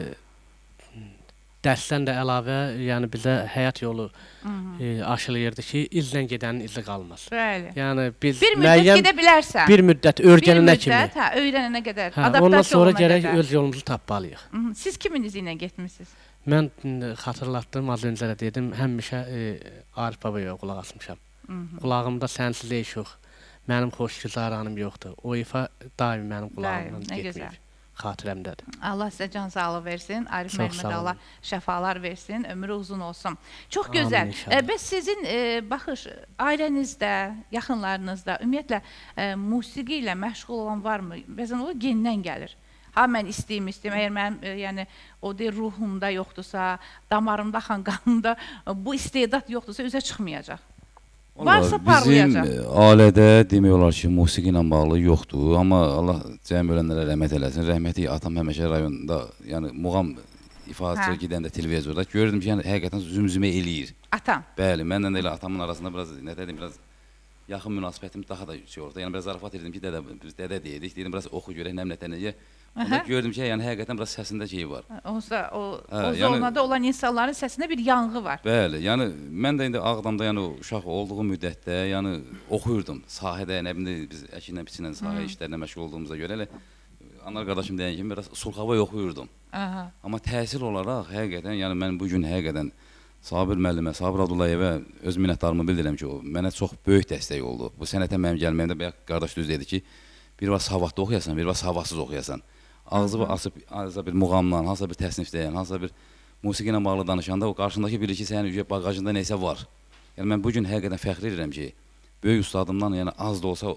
dərsdən də əlavə, yəni bizə həyat yolu e, aşılayırdı ki, izlə gedənin izi qalmaz. Bəli. Yəni biz Bir müddət gedə bilərsən. bir müddət öyrənənə kimi. müddət, hə, öyrənənə qədər, Hə, adaptasiya ondan sonra olana gərək qədər. öz yolumuzu tapmalıyıq. Mhm. Siz kimin izi ilə getmisiniz? Mən m, xatırlatdım, az öncə də dedim, həmişə e, Arif babaya qulaq asmışam. Mhm. Qulağımda sənsiz eş yox. Mənim xoşgüzaranım yoxdur. O ifa daim mənim qulağımdan Daim, nə gözəl. getməyib. Xatirəmdədir. Allah sizə can sağlığı versin. Arif Çox müəllimə sağ də olun. Allah şəfalar versin, ömrü uzun olsun. Çox Amin, gözəl. inşallah. E, bəs sizin e, baxış, ailənizdə, yaxınlarınızda ümumiyyətlə e, musiqi ilə məşğul olan varmı? Bəzən o gendən gəlir. Ha mən istəyim, istəyim. Əgər mənim e, yəni o deyir ruhumda yoxdursa, damarımda, xan qanımda e, bu istedad yoxdursa üzə çıxmayacaq. Varsa Bizim parlayacaq. e, ailədə demək olar ki, musiqi ilə bağlı yoxdur, amma Allah cəm ölənlərə rəhmət eləsin. Rəhməti atam həmişə rayonda, yəni muğam ifaçı Hə. gedəndə televizorda gördüm ki, yəni həqiqətən zümzümə eləyir. Atan. Bəli, mənlə də elə atamın arasında biraz nə dedim, biraz yaxın münasibətimiz daha da şey oldu. Yəni biraz zarafat edirdim ki, dədə biz dədə deyirik. Dedim biraz oxu görək, nəmlətən nəyə. Onda Aha. gördüm ki, yəni həqiqətən biraz səsində şey var. Onsa o, Hə, o yəni- zonada olan insanların səsində bir yanğı var. Bəli, yəni mən də indi Ağdamda, yəni o uşaq olduğum müddətdə, yəni oxuyurdum. Sahədə, nə bilim biz əkinlə, biçinlə sahə işlərinə məşğul olduğumuza görə elə anar qardaşım deyən kimi biraz Sulxava oxuyurdum. Aha. Amma təhsil olaraq həqiqətən, yəni mən bu gün həqiqətən Sabir müəllimə, Sabir Abdullayevə öz minnətdarımı bildirirəm ki, o mənə çox böyük dəstək oldu. Bu sənətə mənim gəlməyimdə bayaq qardaş düz dedi ki, bir var savadlı oxuyasan, bir var savadsız oxuyasan. Ağzı açıb, hansısa bir muğamla, hansısa bir təsnifdəyən, hansısa bir musiqi ilə bağlı danışanda o qarşındakı bilir ki, sənin ücret bağajında nəsə var. Yəni mən bu gün həqiqətən fəxr edirəm ki, böyük ustadımdan yəni az da olsa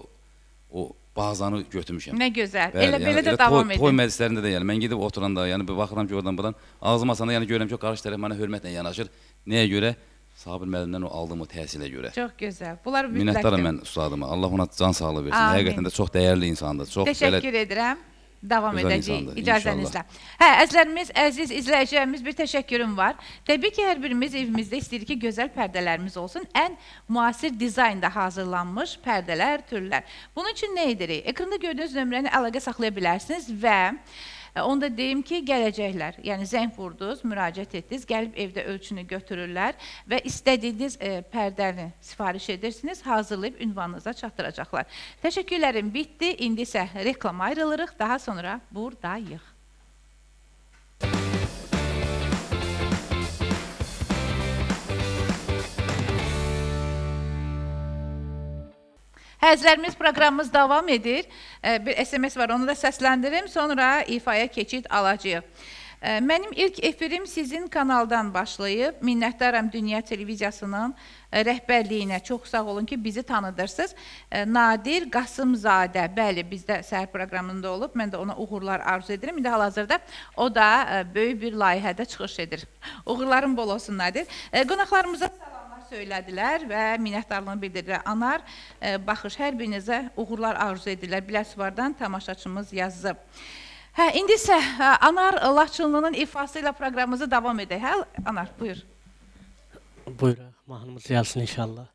o bazanı götürmüşəm. Nə gözəl. Bəli, Elə yəni, belə də elə davam toy, toy edin. məclislərində də yəni mən gedib oturanda, yəni bir baxıram ki, oradan buradan ağzım asanda yəni görürəm ki, o qarşı tərəf mənə hörmətlə yanaşır. Nəyə görə? Sabir müəllimdən o aldığım o təhsilə görə. Çox gözəl. Bunlar mütləq. Minnətdaram mən ustadıma. Allah ona can sağlığı versin. Amin. Həqiqətən də çox dəyərli insandır. Çox Təşəkkür belə edirəm. Davam Gözəl edəcəyik insandır, icazənizlə. Hə, əzizlərimiz, əziz izləyicilərimiz, bir təşəkkürüm var. Təbii ki, hər birimiz evimizdə istəyirik ki, gözəl pərdələrimiz olsun. Ən müasir dizaynda hazırlanmış pərdələr, türlər. Bunun üçün nə edirik? Ekranda gördüyünüz nömrəni əlaqə saxlaya bilərsiniz və onu da deyim ki, gələcəklər, yəni zəng vurdunuz, müraciət etdiniz, gəlib evdə ölçünü götürürlər və istədiyiniz e, pərdəni sifariş edirsiniz, hazırlayıb ünvanınıza çatdıracaqlar. Təşəkkürlərim bitdi, indi isə reklama ayrılırıq, daha sonra buradayıq. Həzrlərimiz proqramımız davam edir. Bir S M S var, onu da səsləndirim. Sonra ifaya keçid alacağıq. Mənim ilk efirim sizin kanaldan başlayıb. Minnətdaram Dünya Televiziyasının rəhbərliyinə. Çox sağ olun ki, bizi tanıdırsınız. Nadir Qasımzadə, bəli, bizdə səhər proqramında olub. Mən də ona uğurlar arzu edirəm. İndi hal-hazırda o da böyük bir layihədə çıxış edir. Uğurlarım bol olsun, Nadir. Qonaqlarımıza salam söylədilər və minnətdarlığını bildirdilər. Anar, e, baxış, hər birinizə uğurlar arzu edirlər. Biləsuvardan tamaşaçımız yazıb. Hə, indi isə Anar Laçınlının ifası ilə proqramımızı davam edək. Hə, Anar, buyur. Buyuraq, mahnımız gəlsin inşallah.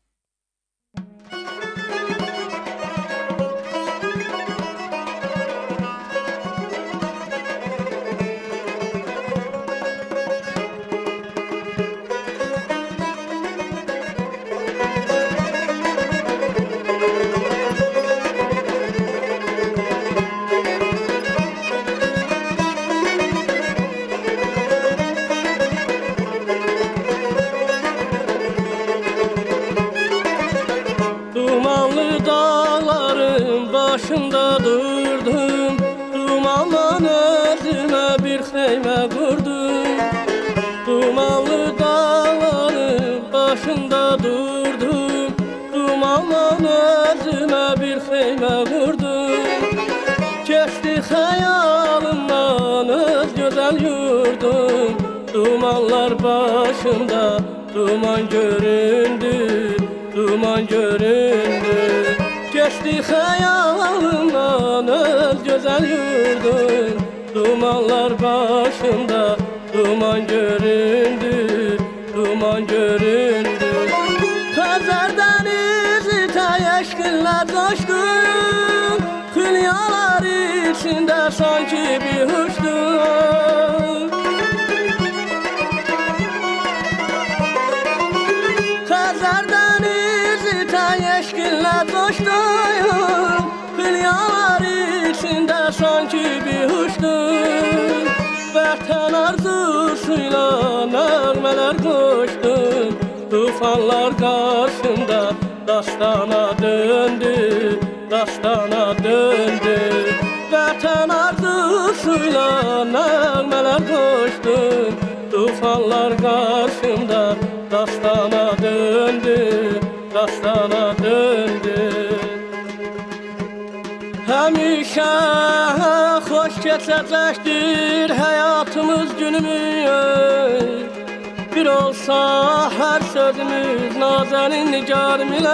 Başında durdum, dumandan özüme bir xeymə qurdum. Dumanlı dağların başında durdum, dumandan özüme bir xeymə qurdum. Keçdi xəyalımdan öz gözəl yurdum, dumanlar başında duman göründü, duman göründü. Geçti xəyalımdan öz gözəl yurdum, dumanlar başında duman göründü, duman göründü. Xəzər dənizi təyeşkinlər coşdum, xülyalar içində sanki bir huşdum. Xəzər dənizi təyeşkinlər coşdum, xülyalar içində sanki bir huşdum. Vətən arzusuyla nəğmələr qoşdum, tufanlar qarşında dastana döndü, dastana döndü. Vətən arzusuyla nəğmələr qoşdum, tufanlar qarşında dastana döndü, dastana döndü. Həmişə xoş keçəcəkdir həyatımız günümüz. Bir olsa hər sözümüz nazənin nigarım ilə.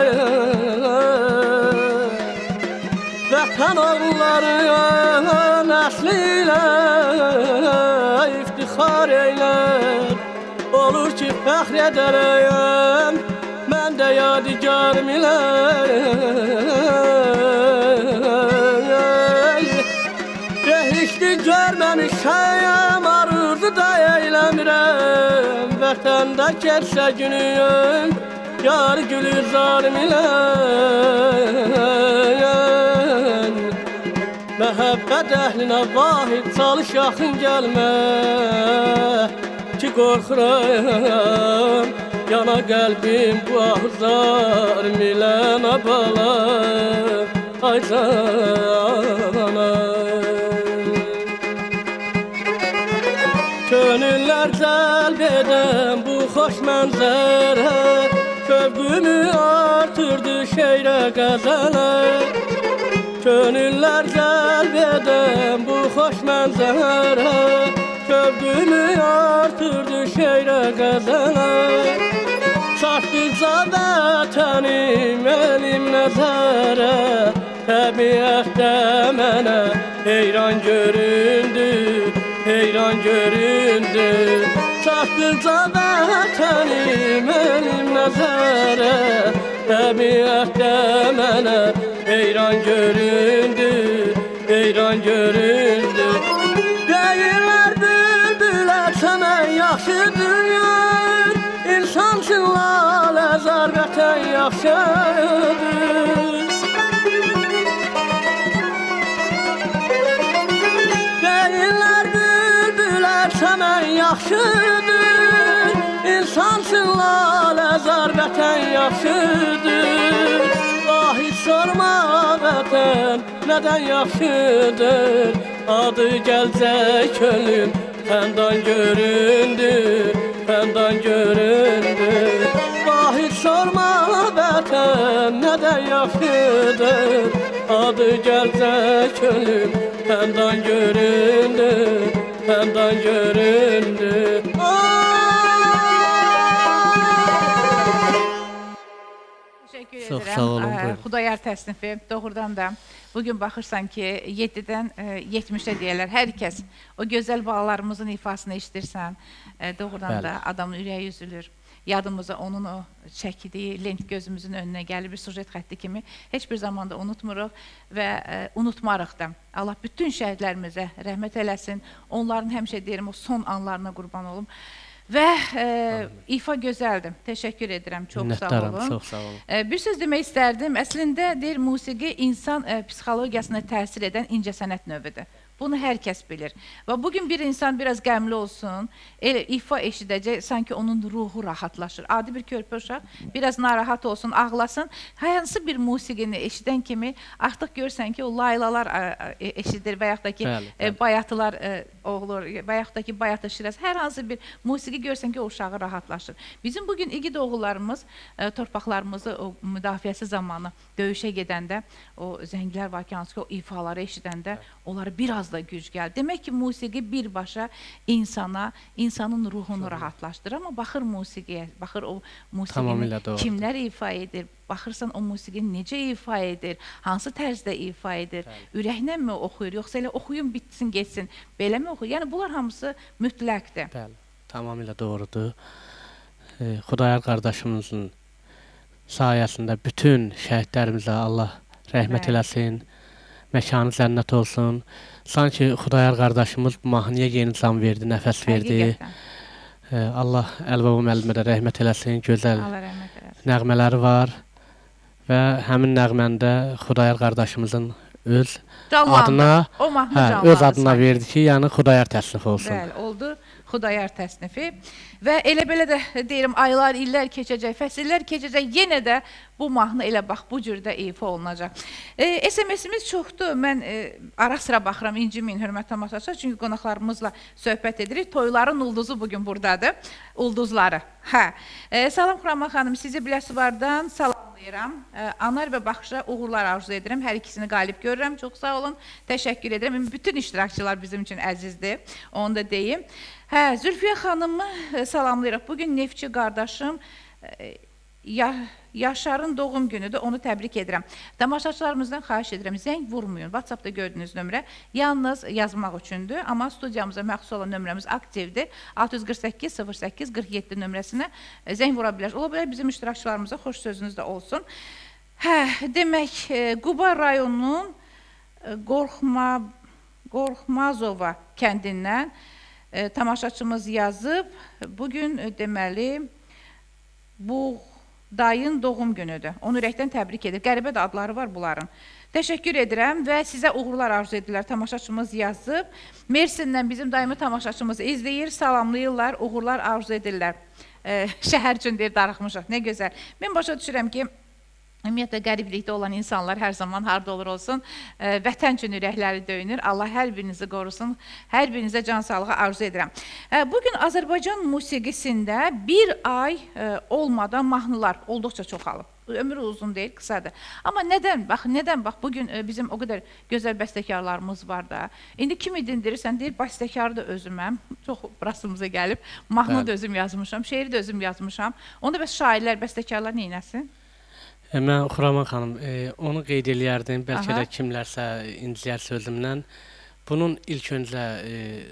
Vətən oğulları nəsli ilə iftixar eylər. Olur ki, fəxr edərəm, mən də yadigarım ilə. Dehişdi görməmişəm, arırdı da eyləmirəm. Vətəndə gəlsə günüm, yar gülür zalim ilə. Məhəbbət əhlinə vahid çalış yaxın gəlmə, ki qorxuram, yana qəlbim bu ahzar milənə bala, ay cana. Könüllər cəlb edən bu xoş mənzərə, kövqümü artırdı şeirə qəzələ. Könüllər cəlb edən bu xoş mənzərə, kövqümü artırdı şeirə qəzələ. mənim elim nəzərə, təbiətdə mənə heyran göründü, heyran göründü. Çatdıqca vətənim elim nəzərə, təbiətdə mənə heyran göründü, heyran göründü. Deyirlər bülbülər sənə yaxşı dünyar, İnsansın lalə zar vətən yaxşıdır. Deyirlər bülbülər sənə yaxşıdır, İnsansın lalə zar vətən yaxşıdır. Ah hiç sorma vətən nədən yaxşıdır, adı gəlcək könlüm fəndan göründü, fəndan göründü. Ah hiç sorma vətən nədən yaxşıdır, adı gəlcək könlüm fəndan göründü, fəndan göründü. Teşekkür Çox edirəm. sağ olun, Ə, buyurun. Xudayar təsnifi doğrudan da bugün baxırsan ki, yeddidən yetmişə deyirlər. Hər kəs o gözəl balalarımızın ifasını eşidirsən, ə, doğrudan Bəli. da adamın ürəyi üzülür. Yadımıza onun o çəkdiyi lent gözümüzün önünə gəlir, bir sujet xətti kimi heç bir zamanda unutmuruq və ə, unutmarıq da. Allah bütün şəhidlərimizə rəhmət eləsin. Onların həmişə deyirəm o son anlarına qurban olum. Və e, ifa gözəldir. Təşəkkür edirəm. Çox sağ Minnətdaram, olun. çox sağ olun. E, bir söz demək istərdim. Əslində deyir, musiqi insan e, psixologiyasına təsir edən incəsənət növüdür. Bunu hər kəs bilir. Və bugün bir insan biraz qəmli olsun, elə ifa eşidəcək, sanki onun ruhu rahatlaşır. Adi bir körpə uşaq biraz narahat olsun, ağlasın. Hansı bir musiqini eşidən kimi artıq görsən ki, o laylalar e, eşidir və yaxud da ki, Bəli, e, bəli. bayatılar e, olur və yaxud da ki, bayatı şiraz. Hər hansı bir musiqi görsən ki, o uşağı rahatlaşır. Bizim bugün igid oğullarımız e, torpaqlarımızı o müdafiəsi zamanı döyüşə gedəndə, o zənglər var ki, hansı ki, o ifaları eşidəndə onları biraz da güc gəlir. Demək ki, musiqi birbaşa insana, insanın ruhunu rahatlaşdırır. Amma baxır musiqiyə, baxır o musiqini kimlər ifa edir, baxırsan o musiqi necə ifa edir, hansı tərzdə ifa edir, ürəklə mi oxuyur, yoxsa elə oxuyun, bitsin, geçsin, belə mi oxuyur? Yəni, bunlar hamısı mütləqdir. Bəli, tamamilə doğrudur. E, Xudayar qardaşımızın sayəsində bütün şəhidlərimizə Allah rəhmət eləsin, məkanı cənnət olsun. Sanki Xudayar qardaşımız bu mahnıya yeni can verdi, nəfəs verdi. E, Allah Əlbaba müəllimə də rəhmət eləsin, gözəl nəğmələri var. Və həmin nəğməndə Xudayar qardaşımızın öz adına, hə, öz adına verdi ki, yəni Xudayar təsnifi olsun. Bəli, oldu Xudayar təsnifi. Və elə belə də deyirəm, aylar, illər keçəcək, fəsillər keçəcək, yenə də bu mahnı elə bax, bu cürdə ifa olunacaq. E, S M S-imiz çoxdur, mən e, ara sıra baxıram, incimin, hörmət tamaşaçılar, çünki qonaqlarımızla söhbət edirik. Toyların ulduzu bugün buradadır, ulduzları. Hə. E, salam Xuraman xanım, sizi Biləsuvardan salamlayıram. E, anar və baxışa uğurlar arzu edirəm, hər ikisini qalib görürəm, çox sağ olun, təşəkkür edirəm. Bütün iştirakçılar bizim üçün əzizdir, onu da deyim. Hə, Zülfiyə xanımı salamlayırıq. Bugün Neftçi qardaşım ya, Yaşarın doğum günüdür, onu təbrik edirəm. Tamaşaçılarımızdan xahiş edirəm, zəng vurmayın. WhatsApp-da gördüyünüz nömrə yalnız yazmaq üçündür, amma studiyamıza məxsus olan nömrəmiz aktivdir. altı yüz qırx səkkiz sıfır səkkiz qırx yeddi nömrəsinə zəng vura bilər. Ola bilər bizim iştirakçılarımıza xoş sözünüz də olsun. Hə, demək, Quba rayonunun Qorxma, Qorxmazova kəndindən E, tamaşaçımız yazıb, bugün e, deməli, bu dayın doğum günüdür. Onu ürəkdən təbrik edir. Qəribə də adları var bunların. Təşəkkür edirəm və sizə uğurlar arzu edirlər. Tamaşaçımız yazıb. Mersindən bizim daimi tamaşaçımız izləyir, salamlayırlar, uğurlar arzu edirlər. E, şəhər üçün deyir, darıxmışıq. Nə gözəl. Mən başa düşürəm ki, ümumiyyətlə, qəriblikdə olan insanlar hər zaman harada olur olsun, e, vətən üçün ürəkləri döyünür. Allah hər birinizi qorusun, hər birinizə can sağlığı arzu edirəm. E, bugün Azərbaycan musiqisində bir ay e, olmadan mahnılar olduqca çoxalıb. Ömrü uzun deyil, qısadır. Amma nədən, bax, nədən, bax, bugün e, bizim o qədər gözəl bəstəkarlarımız var da. İndi kimi dindirirsən, deyir, bəstəkarı da özüməm. Çox burasımıza gəlib. Mahnı da özüm yazmışam, şeiri də özüm yazmışam. Onda bəs şairlər, bəstəkarlar neynəsin? E, mən Xuraman xanım, e, onu qeyd eləyərdim, bəlkə Aha. də kimlərsə inciyər sözümdən. Bunun ilk öncə e,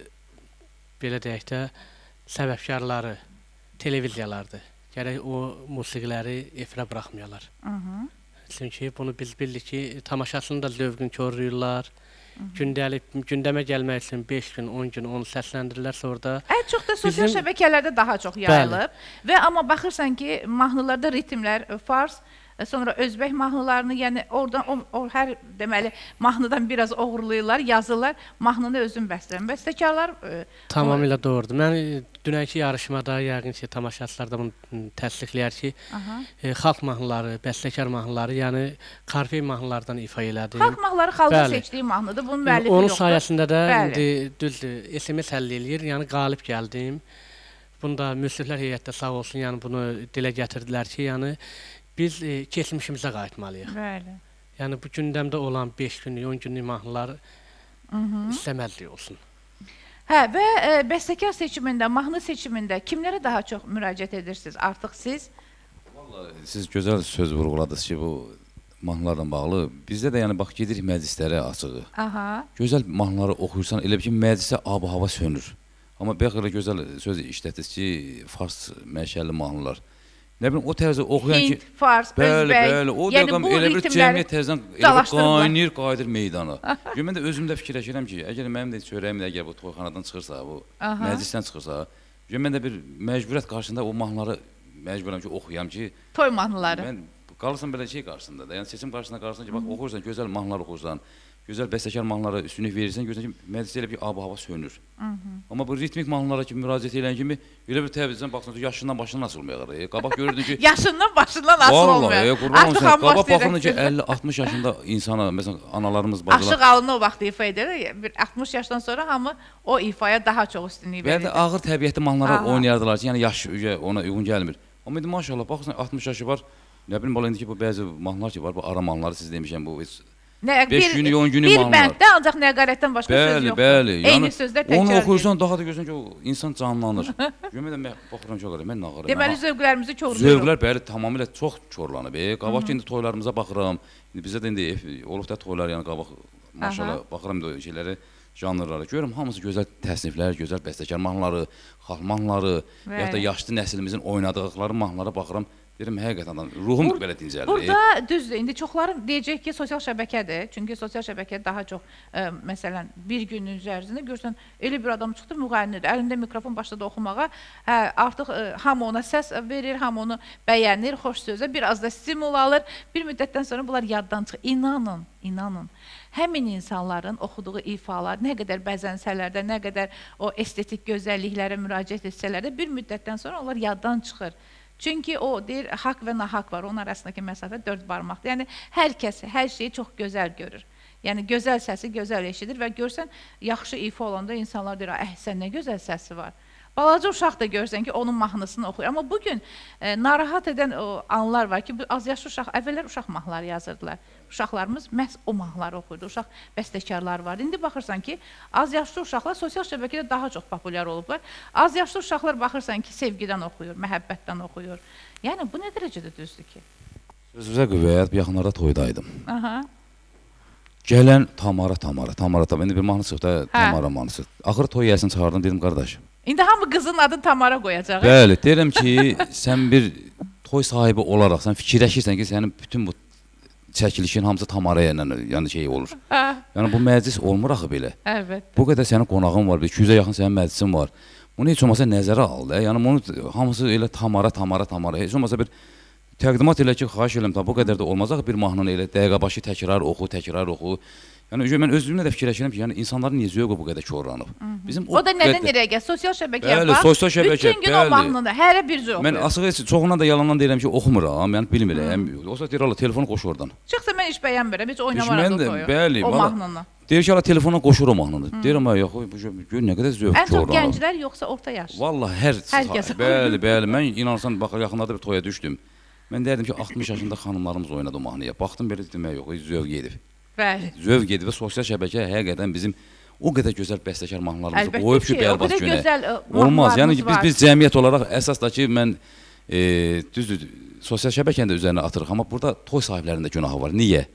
belə deyək də səbəbkarları televiziyalardır. Gərək o musiqiləri efirə buraxmayalar. Hı -hı. Çünki bunu biz bildik ki, tamaşasını da zövqün korlayırlar. Gündəlik, gündəmə gəlmək üçün beş gün, on gün onu səsləndirirlər sonra da. Ən çox da sosial Bizim- şəbəkələrdə daha çox yayılıb. Və amma baxırsan ki, mahnılarda ritmlər fars, sonra özbək mahnılarını, yəni oradan o, o hər deməli mahnıdan biraz oğurlayırlar, yazırlar, mahnını özün bəstələyir. Bəstəkarlar e, Tamamilə doğrudur. Mən e, dünənki yarışmada yəqin ki, tamaşaçılar da bunu m, təsdiqləyər ki, aha. e, xalq mahnıları, bəstəkar mahnıları, yəni Karfiy mahnılardan ifa elədim. Xalq mahnıları xalqın Bəli. seçdiyi mahnıdır. Bunun müəllifi Onun yoxdur. sayəsində də Bəli. indi düzdür, S M S həll eləyir, yəni qalib gəldim. Bunda müsriflər heyətdə sağ olsun, yəni bunu dilə gətirdilər ki, yəni biz e, keçmişimizə qayıtmalıyıq. Bəli. Yəni bu gündəmdə olan beş günlük, on günlük mahnılar Hı -hı. istəməzlik olsun. Hə, və e, bəstəkar seçimində, mahnı seçimində kimlərə daha çox müraciət edirsiniz artıq siz? Vallahi siz gözəl söz vurğuladınız ki, bu mahnılarla bağlı. Bizdə də yəni bax gedirik məclislərə açığı. Aha. Gözəl mahnıları oxuyursan, elə bil ki, məclisə ab-hava sönür. Amma bəx elə gözəl söz işlətdiniz ki, fars mənşəli mahnılar. Nə bilim o tərzdə oxuyan ki, Hind, fars, bəli, özbək. bəli, o yəni dəqiqə bu elə bir ritmləri cəmiyyət təzədən elə bir dalaşdırırlar. qaynayır, qayıdır meydana. Yo, mən də özümdə fikirləşirəm ki, əgər mənim də çörəyim də əgər bu toyxanadan çıxırsa, bu Aha. məclisdən çıxırsa, yo, mən də bir məcburiyyət qarşısında o mahnıları məcburam ki, oxuyam ki, Toy mahnıları. mən qalırsan belə şey qarşısında da, yəni seçim qarşısında qalırsan ki, bax oxuyursan, gözəl mahnılar oxuyursan, gözəl bəstəkar mahnılara üstünlük verirsən, görürsən ki, məclisdə elə bir ab-hava sönür. Hı -hı. Amma bu ritmik mahnılara ki, müraciət edən kimi elə bir təvəzzüdən baxsan, yaşından başından asılmayır. Qabaq görürdün ki, Yaşından başından asıl olmuyor. vallahi, e, qurban olsun, qabaq baxırdın ki, əlli altmış yaşında insana, məsələn, analarımız, bacılar, Aşıq alını o vaxt ifa edir. Bir altmış yaşdan sonra hamı o ifaya daha çox üstünlük və verir. də ağır təbiətli mahnılara Aha. oynayardılar ki, yəni yaş ona uyğun gəlmir. Amma indi maşallah, baxırsan altmış yaşı var, nə bilim, bala indi ki, bu bəzi mahnılar ki var, bu ara mahnıları siz demişəm, bu heç Nə, beş günlük, on günlük bir mahnılar. bənddə ancaq nəqarətdən başqa söz Bəli, yoxdur. bəli. Eyni Yəni sözlər təkrar onu edilir. oxuyursan daha da görürsən ki, o insan canlanır. Görmədən mən baxıram ki, o qədər mən nağırım. Deməli zövqlərimizi korluyoruz. Zövqlər bəli tamamilə çox korlanıb. E, qabaq ki, indi toylarımıza baxıram. İndi bizdə də indi e, olub da toylar, yəni qabaq maşallah baxıram da şeyləri, janrlara. Görürəm hamısı gözəl təsniflər, gözəl bəstəkar mahnıları, xalq mahnıları, ya da yaşlı nəslimizin oynadıqları mahnılara baxıram. Deyirəm, həqiqətən ruhum Bur belə dincəlir. Burada düzdür, indi çoxları deyəcək ki, sosial şəbəkədir. Çünki sosial şəbəkə daha çox, ə, məsələn, bir günün üzərisində görsən, elə bir adam çıxdı, müğənnidir, əlində mikrofon başladı oxumağa, hə, artıq ə, hamı ona səs verir, hamı onu bəyənir, xoş sözə, biraz da stimul alır. Bir müddətdən sonra bunlar yaddan çıxır. İnanın, inanın. Həmin insanların oxuduğu ifalar, nə qədər bəzənsələr də, nə qədər o estetik gözəlliklərə müraciət etsələr də, bir müddətdən sonra onlar yaddan çıxır. Çünki o deyir, haqq və nahaq var, onun arasındakı məsafə dörd barmaqdır. Yəni, hər kəs hər şeyi çox gözəl görür. Yəni, gözəl səsi gözəl eşidir və görsən, yaxşı ifa olanda insanlar deyir, əh, sən nə gözəl səsi var. Balaca uşaq da görsən ki, onun mahnısını oxuyur. Amma bugün e, narahat edən o anlar var ki, az yaşlı uşaq, əvvəllər uşaq mahnıları yazırdılar. Uşaqlarımız məhz o mahnıları oxuyurdu, uşaq bəstəkarlar var. İndi baxırsan ki, az yaşlı uşaqlar sosial şəbəkədə daha çox populyar olublar. Az yaşlı uşaqlar baxırsan ki, sevgidən oxuyur, məhəbbətdən oxuyur. Yəni, bu nə dərəcədə düzdür ki? Sözünüzə qüvvət, bir yaxınlarda toydaydım. Aha. Gələn Tamara, Tamara, Tamara, Tamara. İndi bir mahnı çıxdı da, Tamara mahnısı. Axırı toy yəsini çağırdım, dedim, qardaş. İndi hamı qızın adını Tamara qoyacaq. Bəli, deyirəm ki, sən bir toy sahibi olaraq, sən fikirləşirsən ki, sənin bütün bu çəkilişin hamısı Tamaraya ilə yəni şey olur. Hə, Yəni bu məclis olmur axı belə. əlbəttə. Bu qədər sənin qonağın var, iki yüzə yaxın sənin məclisin var. Bunu heç olmasa nəzərə al da. Yəni bunu hamısı elə Tamara, Tamara, Tamara. Heç olmasa bir təqdimat elə ki, xahiş edirəm, bu qədər də olmaz axı bir mahnını elə dəqiqə başı təkrar oxu, təkrar oxu. Yəni mən özümlə də fikirləşirəm ki, yəni insanların niyə zövqü bu qədər korlanıb? Bizim o, o da nədən nereye gəl? Sosial şəbəkəyə bəli, bax. Sosial şəbəkə, bütün gün bəli. o mahnını, hərə bir zövq Mən oxuyur. açığı heç çoxundan da yalandan deyirəm ki, oxumuram, yəni bilmirəm. Olsa deyir, Allah telefonu qoş oradan. Çıxsa mən iş bəyənmirəm, heç Heç oynamaram mən da də, toyu. bəli, O valla. mahnını. Deyir ki, Allah telefona qoşur o mahnını. Deyirəm, ay yox, bu gör nə qədər zövq Ən çox korlanıb. gənclər yoxsa orta yaş? Valla hər, Hər kəs. bəli, bəli. Mən inanırsan, bax yaxınlarda bir toya düşdüm. Mən deyirdim ki, altmış yaşında xanımlarımız oynadı o mahnıya. Baxdım belə demək yox, zövq edib. Bəli. Zövq edib və sosial şəbəkə həqiqətən bizim o qədər gözəl bəstəkar mahnılarımızı Əlbəttə qoyub ki, ki, o bərbad qədər günə. gözəl, ə, Olmaz. Yəni mahnılarımız biz var. biz cəmiyyət olaraq əsas da ki, mən e, düzdür, sosial şəbəkəndə üzərinə atırıq, amma burada toy sahiblərində günahı var. Niyə?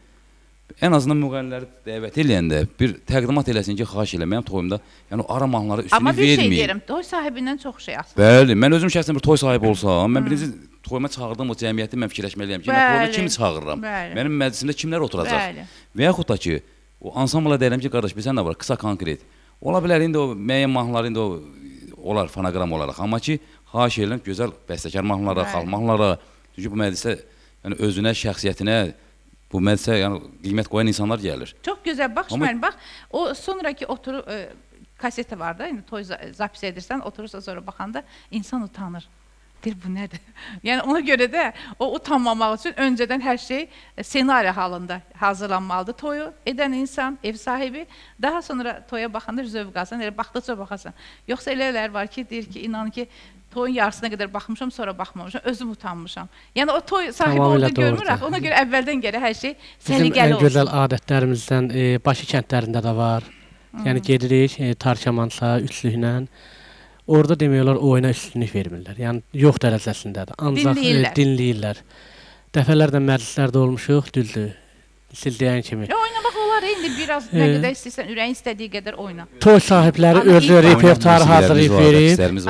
Ən azından müğənniləri dəvət eləyəndə bir təqdimat eləsin ki, xahiş elə, mənim toyumda, yəni o ara mahnılara üstünü Amma bir şey verməyin. deyirəm, toy sahibindən çox şey asılır. Bəli, mən özüm şəxsən bir toy sahibi olsam, mən birinci toyuma çağırdığım o cəmiyyəti mən fikirləşməliyəm ki, mən toyuma kimi çağırıram, bəli. mənim məclisimdə kimlər oturacaq? Bəli. Və yaxud da ki, o ansambla deyirəm ki, qardaş, bizən nə var, qısa konkret. Ola bilər, indi o müəyyən mahnılar, indi o olar fonoqram olaraq, amma ki, xahiş edirəm gözəl bəstəkar mahnılara, xalq mahnılara, çünki bu məclisə, yəni özünə, şəxsiyyətinə, bu məclisə yəni, qiymət qoyan insanlar gəlir. Çox gözəl, bax, Şiməli, bax, o sonraki oturub, e, kaseti var da, indi toy zapis edirsən, oturursa sonra baxanda insan utanır. Deyir, bu nədir? Yəni, ona görə də o utanmamaq üçün öncədən hər şey senari halında hazırlanmalıdır. Toyu edən insan, ev sahibi, daha sonra toya baxanda zövq alsan, elə baxdıqca baxasan. Yoxsa elələr var ki, deyir ki, inan ki, toyun yarısına qədər baxmışam, sonra baxmamışam, özüm utanmışam. Yəni, o toy sahibi orada görmürək, ona görə əvvəldən gələ hər şey səliqəli olsun. Bizim gözəl adətlərimizdən e, Bakı kəndlərində də var. Hmm. Yəni, gedirik e, Tarkamansa, üçlüklə. Orada demək olar, oyuna üstünlük vermirlər. Yəni, yox dərəcəsindədir. Ancaq dinləyirlər. E, dinləyirlər. Dəfələrlə məclislərdə olmuşuq, düzdür. Siz deyən kimi. E, oynamaq olar, indi biraz e, nə qədər istəyirsən, ürəyin istədiyi qədər oyna. Toy sahibləri özü repertuar hazırlayıb verib.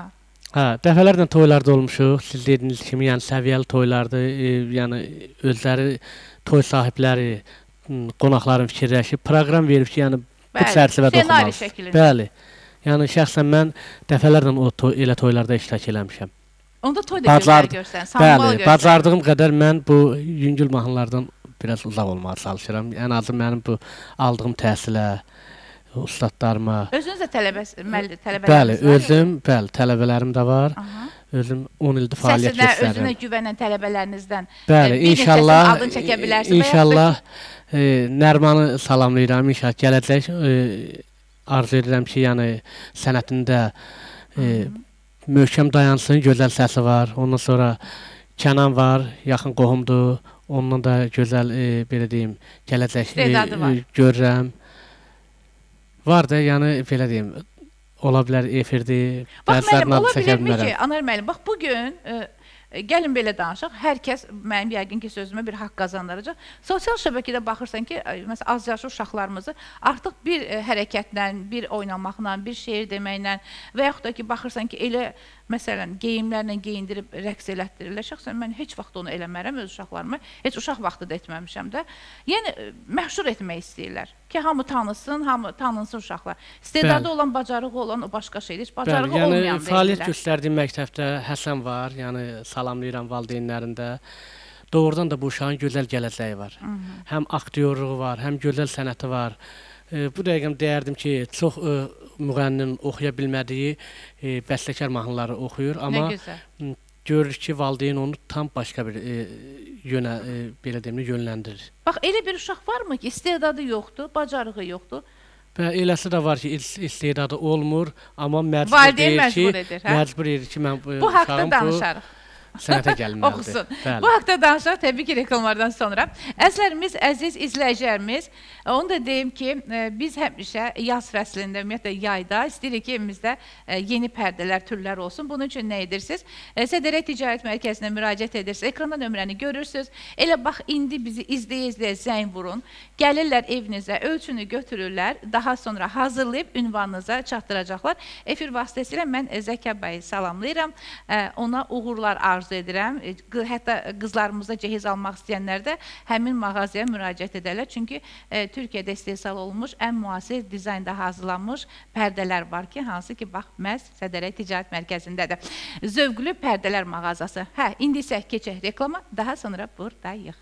Hə, dəfələrlə toylarda olmuşuq. Siz dediyiniz kimi, yəni səviyyəli toylardır. E, yəni özləri toy sahibləri, qonaqların fikirləşib, proqram verib ki, yəni bu çərçivədə oxumalı. Bəli. Yəni şəxsən mən dəfələrlə o toy, elə toylarda iştirak eləmişəm. Onda toy da gözəl görsən, samval görsən. Bəli, bacardığım qədər mən bu yüngül mahnılardan biraz uzaq olmağa çalışıram. Ən azı mənim bu aldığım təhsilə, ustadlarıma. Özünüz də tələbələriniz var? Bəli, özüm, bəli, tələbələrim də var. Aha. Özüm on ildir fəaliyyət göstərirəm. Səsinə, özünə güvənən tələbələrinizdən bəli, bir inşallah, neçəsinin adını çəkə bilərsiniz. İnşallah e, Nərmanı salamlayıram. İnşallah gələcək e, arzu edirəm ki, yəni sənətində e, möhkəm dayansın, gözəl səsi var. Ondan sonra Kənan var, yaxın qohumdur. Ondan da gözəl, e, belə deyim, gələcək e, görürəm. Var da, yəni belə deyim, ola bilər efirdir. Bax, mənim, ola bilirmi ki, Anar müəllim, bax, bugün e, gəlin belə danışaq, hər kəs mənim yəqin ki, sözümə bir haqq qazandıracaq. Sosial şəbəkədə baxırsan ki, məsələn, az yaşlı uşaqlarımızı artıq bir e, hərəkətlə, bir oynamaqla, bir şeir deməklə və yaxud da ki, baxırsan ki, elə, məsələn, geyimlərlə geyindirib rəqs elətdirirlər. Şəxsən mən heç vaxt onu eləmərəm öz uşaqlarıma, heç uşaq vaxtı da etməmişəm də. Yəni, məşhur etmək istəyirlər ki, hamı tanısın, hamı tanınsın uşaqlar. İstedadı olan, bacarığı olan o başqa şeydir, heç bacarığı yəni, olmayan deyirlər. Fəaliyyət göstərdiyim məktəbdə Həsən var, yəni salamlayıram valideynlərində. Doğrudan da bu uşağın gözəl gələcəyi var. Hı -hı. Həm aktyorluğu var, həm gözəl sənəti var. E, bu dəqiqəm deyərdim ki, çox e, müğənninin oxuya bilmədiyi e, bəstəkar mahnıları oxuyur, amma görür ki, valideyn onu tam başqa bir e, yönə, e, belə deyim, yönləndirir. Bax, elə bir uşaq varmı ki, istedadı yoxdur, bacarığı yoxdur? Və eləsi də var ki, istedadı olmur, amma məcbur deyir ki, məcbur edir ki, mən bu haqda danışarıq. Sənətə gəlməlidir. Oxusun. Bəli. Bu haqda danışaq, təbii ki, reklamlardan sonra. Əzlərimiz, əziz izləyicilərimiz, onu da deyim ki, biz həmişə yaz fəslində, ümumiyyətlə yayda istəyirik ki, evimizdə yeni pərdələr, türlər olsun. Bunun üçün nə edirsiniz? Sədərək Ticarət Mərkəzinə müraciət edirsiniz, ekranda nömrəni görürsünüz. Elə bax, indi bizi izləyə-izləyə zəng vurun. Gəlirlər evinizə, ölçünü götürürlər, daha sonra hazırlayıb ünvanınıza çatdıracaqlar. Efir vasitəsilə mən Zəkə bəyi salamlayıram, ona uğurlar arzu edirəm. Hətta qızlarımızda cehiz almaq istəyənlər də həmin mağazaya müraciət edərlər. Çünki e, Türkiyədə istehsal olmuş, ən müasir dizaynda hazırlanmış pərdələr var ki, hansı ki, bax, məhz Sədərək Ticarət Mərkəzindədir. Zövqlü pərdələr mağazası. Hə, indi isə keçək reklama, daha sonra buradayıq.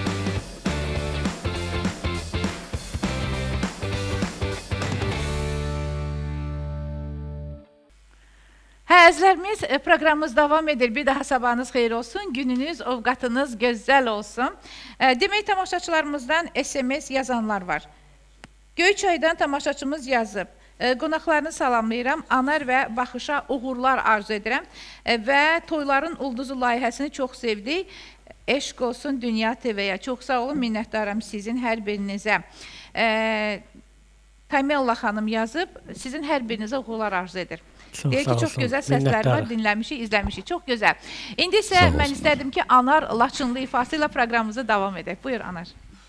Hə, əzlərimiz, proqramımız davam edir. Bir daha sabahınız xeyir olsun, gününüz, ovqatınız gözəl olsun. Demək, tamaşaçılarımızdan S M S yazanlar var. Göyçaydan tamaşaçımız yazıb. Qonaqlarını salamlayıram, anar və baxışa uğurlar arzu edirəm və Toyların Ulduzu layihəsini çox sevdik. Eşq olsun Dünya T V-yə. Çox sağ olun, minnətdaram sizin hər birinizə. Tamella xanım yazıb, sizin hər birinizə uğurlar arzu edir. Çox Deyək sağ ki, çox olsun. gözəl səslər var, Minnətdarım. dinləmişik, izləmişik. Çox gözəl. İndi isə Sağ mən olsun. istərdim ki, Anar Laçınlı ifası ilə proqramımızı davam edək. Buyur, Anar.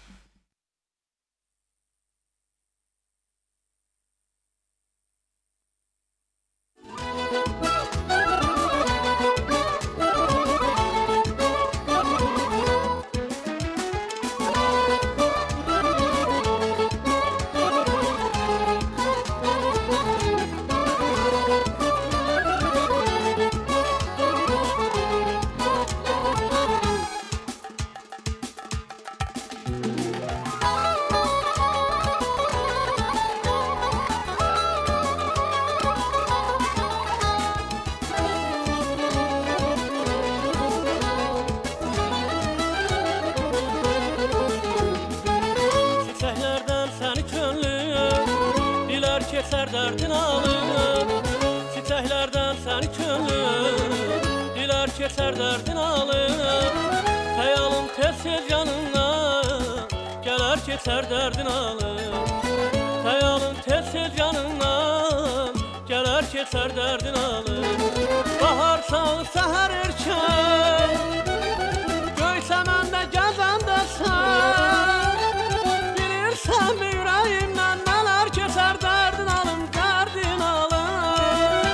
Keçər dərdin alır, çiçəklərdən səni könlüm, dilər keçər dərdin alır, xəyalım tez-tez yanından, gələr keçər dərdin alır, xəyalım tez-tez yanından, gələr keçər dərdin alır, bahar sağı səhər erkən, göy səməndə gəzəndəsən, bilirsən ürəyimdən nələr keçər dərdin alım, dərdin alım.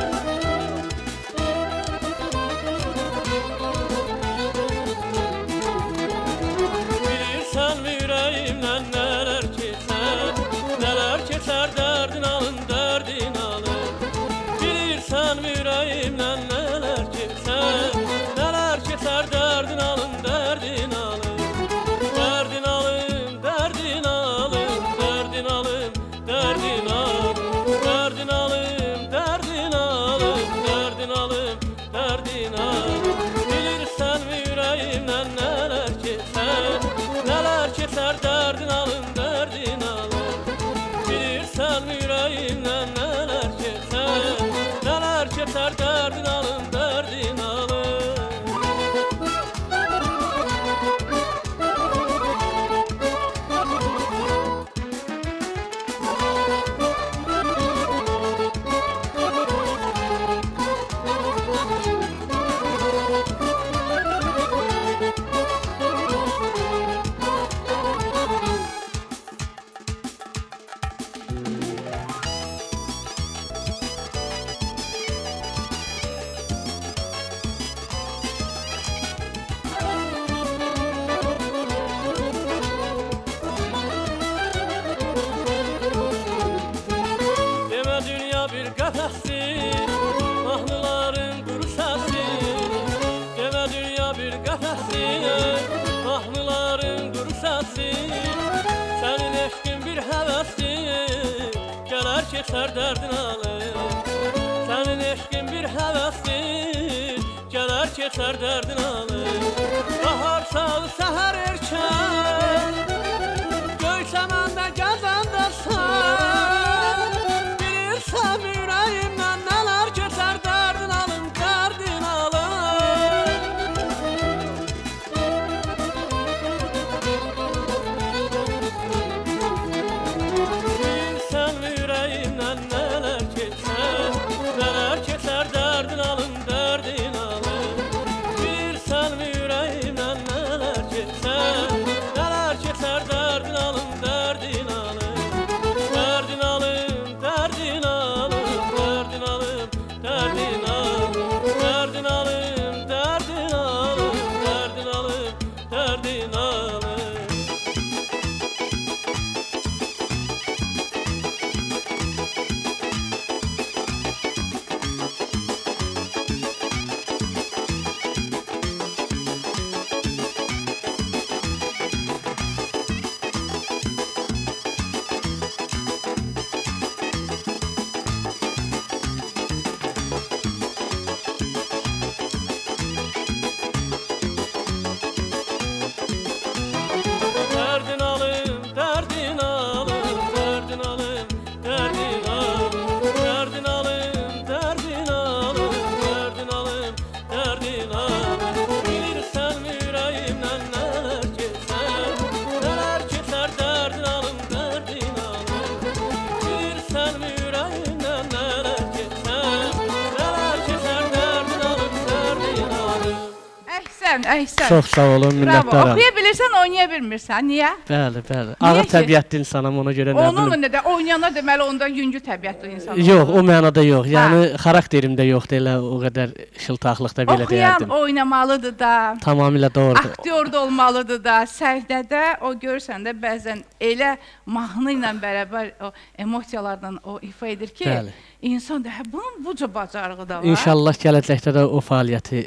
Bilirsən ürəyimdən nələr keçər, nələr keçər dərdin alım, dərdin alım. Bilirsən ürəyimdən nələr keçər, nələr keçər dərdin alım, dərdin alım. Dərdin alım, dərdin alım, dərdin alım, dərdin alım, dərdin alım, dərdin alım, dərdin alım, dərdin alım. Bilirsən ürəyimdən nələr keçər, nələr keçər dərdin alım, dərdin alım. Bilirsən ürəyimdən nələr keçər, nələr keçər dərdin alım, dərdin alım. Demə dünya bir qəfəsdir, mahnıların quru səsdir. Demə dünya bir qəfəsdir, mahnıların quru səsdir. Sənin eşqin bir həvəsdir, gələr keçər dərdin alır. Sənin eşqin bir həvəsdir, gələr keçər dərdin alır. Bahar sağı səhər erkən, göy səməndə gəzəndəsən, bilirsən ürəyimdən nələr keçər dərdin alım, dərdin alım. Bilirsən ürəyimdən nələr keçər, nələr keçər dərdin alım, dərdin alım. Bilirsən ürəyimdən nələr keçər, nələr keçər dərdin alım, dərdin alım, dərdin alım. əhsən, əhsən. Çox sağ olun, Bravo. minnətdaram. Oxuya bilirsən, oynaya bilmirsən. Niyə? Bəli, bəli. Ağır ki? təbiətli insanam, ona görə nə Onun bilim. nə də oynayana deməli onda yüngül təbiətli insan olur. Yox, o mənada yox. Yəni xarakterimdə yoxdur elə o qədər şıltaqlıqda belə Oxuyan deyərdim. oynamalıdır da. Tamamilə doğrudur. Aktyor da olmalıdır da. Səhnədə o görsən də bəzən elə mahnı ilə bərabər o emosiyalardan o ifa edir ki, Bəli. insan da hə, bunun buca bacarığı da var. İnşallah gələcəkdə də o fəaliyyəti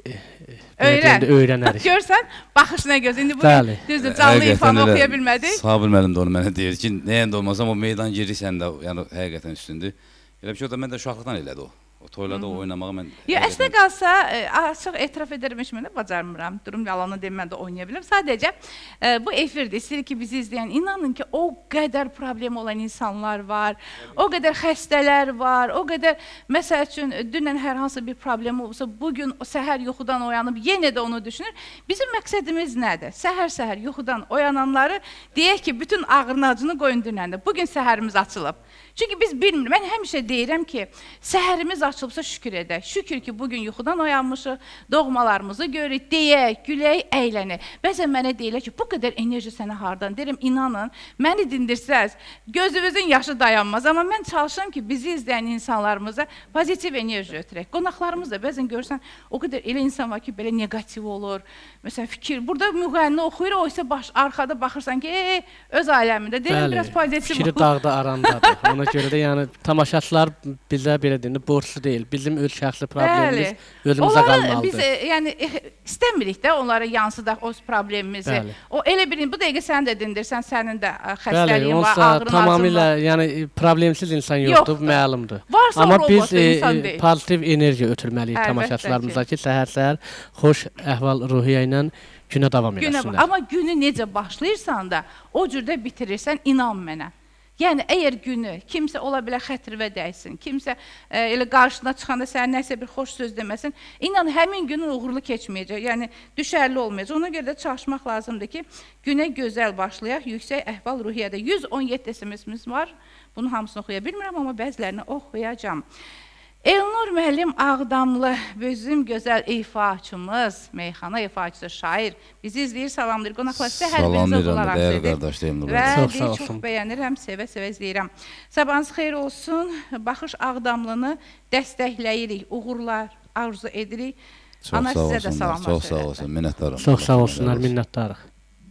Öyrən. öyrənərik. Görsən, baxışına göz. İndi bu Bəli. düzdür, canlı Həqiqətən ifanı elə oxuya bilmədik. Sabir müəllim də onu mənə deyir ki, nəyəndə olmasam o meydan girirsən də, yəni həqiqətən üstündür. Elə bir şey o da mən də uşaqlıqdan elədi o. O toylarda o oynamağı mən... Ya, əslində qalsa, e, açıq etiraf edirəm ki, mən də bacarmıram. Durum yalanı deyim, mən də oynaya bilirəm. Sadəcə, e, bu efirdir. İstəyir ki, bizi izləyən, inanın ki, o qədər problem olan insanlar var, o qədər xəstələr var, o qədər, məsəl üçün, dünən hər hansı bir problem olsa, bugün səhər yuxudan oyanıb, yenə də onu düşünür. Bizim məqsədimiz nədir? Səhər-səhər yuxudan oyananları deyək ki, bütün ağrının acını qoyun dünəndə. Bugün səhərimiz açılıb. Çünki biz bilmirik, mən həmişə deyirəm ki, səhərimiz açılıbsa şükür edək. Şükür ki, bugün yuxudan oyanmışıq, doğmalarımızı görürük, deyək, gülək, əylənək. Bəzən mənə deyirlər ki, bu qədər enerji sənə hardan? Deyirəm, inanın, məni dindirsəz, gözünüzün yaşı dayanmaz. Amma mən çalışıram ki, bizi izləyən insanlarımıza pozitiv enerji ötürək. Qonaqlarımız da bəzən görürsən, o qədər elə insan var ki, belə negativ olur. Məsələn, fikir, burada müğənni oxuyur, o isə baş, arxada baxırsan ki, e, öz aləmində. Deyirəm, biraz pozitiv fikri olur. dağda arandadır. Ona görə də yəni tamaşaçılar bizə belə deyir, borclu deyil. Bizim öz şəxsi problemimiz özümüzə qalmalıdır. Biz e, yəni e, istəmirik də onlara yansıdaq o problemimizi. Bəli. O elə bir bu dəqiqə sən də dindirsən, sənin də Bəli, xəstəliyin var, onsa ağrın tamamilə var. yəni problemsiz insan yoxdur, Yoxdur. məlumdur. Varsa Amma robot biz insan deyil. pozitiv enerji ötürməliyik Əlbəttə tamaşaçılarımıza ki, səhər-səhər xoş əhval-ruhiyyə ilə günə davam Günə, edəsinlər. amma günü necə başlayırsan da, o cürdə bitirirsən, inan mənə. Yəni, əgər günü kimsə ola bilər xətrivə dəysin, kimsə e, elə qarşına çıxanda sənə nəsə bir xoş söz deməsin, inan həmin günün uğurlu keçməyəcək, yəni düşərli olmayacaq. Ona görə də çalışmaq lazımdır ki, günə gözəl başlayaq, yüksək əhval-ruhiyyədə. yüz on yeddi S M S-imiz var, bunu hamısını oxuya bilmirəm, amma bəzilərini oxuyacam. Elnur müəllim Ağdamlı, bizim gözəl ifaçımız, meyxana ifaçısı, şair, bizi izləyir, salamlayır. Qonaqlar sizə hər birinizə olaraq dəyərli qardaş Elnur. Və Çox sağ deyir, olsun. çox bəyənirəm, sevə-sevə izləyirəm. Sabahınız xeyir olsun, Baxış Ağdamlını dəstəkləyirik, uğurlar arzu edirik. Çox Ana sağ sizə də olsunlar, salamlar çox sağ söylədi. olsun, minnətdaram. Çox sağ olsunlar, minnətdarıq.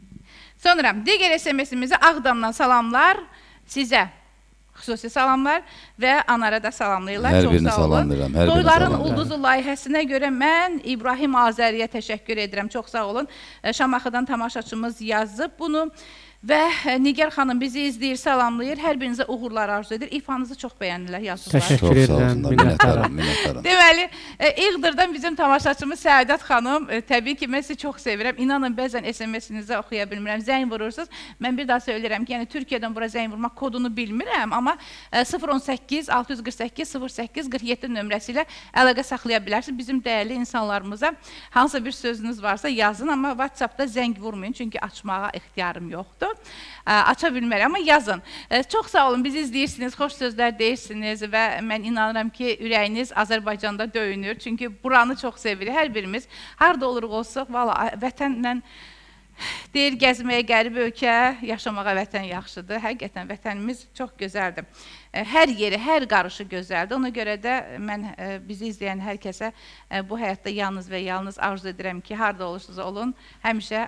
Sonra digər S M S-imizi Ağdamdan salamlar sizə. Xüsusi salamlar və Anara da salamlayırlar. Hər Çox birini sağ olun. salamlayıram, hər birini Toyların salamlayıram. Ulduzu layihəsinə görə mən İbrahim Azəriyə təşəkkür edirəm. Çox sağ olun. Şamaxıdan tamaşaçımız yazıb bunu. Və Nigar xanım bizi izləyir, salamlayır. Hər birinizə uğurlar arzu edir. İfanızı çox bəyənirlər, yazırlar. Təşəkkür Çox sağ edirəm, olsunlar, minnətdaram. minnətdaram, minnətdaram. Deməli, e, İğdırdan bizim tamaşaçımız Səadət xanım, e, təbii ki, mən sizi çox sevirəm. İnanın, bəzən S M S-inizə oxuya bilmirəm, zəng vurursunuz. Mən bir daha söyləyirəm ki, yəni Türkiyədən bura zəng vurmaq kodunu bilmirəm, amma e, sıfır on səkkiz altı yüz qırx səkkiz sıfır səkkiz qırx yeddi nömrəsi ilə əlaqə saxlaya bilərsiniz. Bizim dəyərli insanlarımıza hansısa bir sözünüz varsa yazın, amma WhatsApp-da zəng vurmayın, çünki açmağa ixtiyarım yoxdur. E, aça bilmərəm, amma yazın. E, çox sağ olun, bizi izləyirsiniz, xoş sözlər deyirsiniz və mən inanıram ki, ürəyiniz Azərbaycanda döyünür. Çünki buranı çox sevirik, hər birimiz. Harada oluruq olsaq, valla vətənlə deyir, gəzməyə qərib ölkə, yaşamağa vətən yaxşıdır. Həqiqətən vətənimiz çox gözəldir. Hər yeri, hər qarışı gözəldir. Ona görə də mən bizi izləyən hər kəsə bu həyatda yalnız və yalnız arzu edirəm ki, harada olursunuz olun, həmişə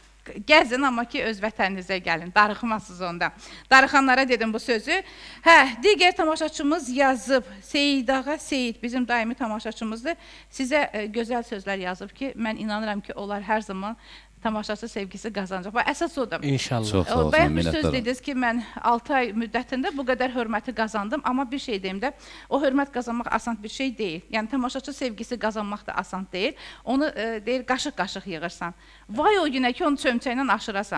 gəzin, amma ki, öz vətəninizə gəlin, darıxmasınız onda. Darıxanlara dedim bu sözü. Hə, digər tamaşaçımız yazıb, Seyidağa Seyid, bizim daimi tamaşaçımızdır. Sizə gözəl sözlər yazıb ki, mən inanıram ki, onlar hər zaman tamaşaçı sevgisi qazanacaq. Və əsas odur. İnşallah. Çox sağ olsun, Bayaq bir söz minnətdaram. dediniz ki, mən altı ay müddətində bu qədər hörməti qazandım, amma bir şey deyim də, o hörmət qazanmaq asan bir şey deyil. Yəni, tamaşaçı sevgisi qazanmaq da asan deyil. Onu e, deyir, qaşıq-qaşıq yığırsan. Vay o günə ki, onu çömçəklə aşırasan.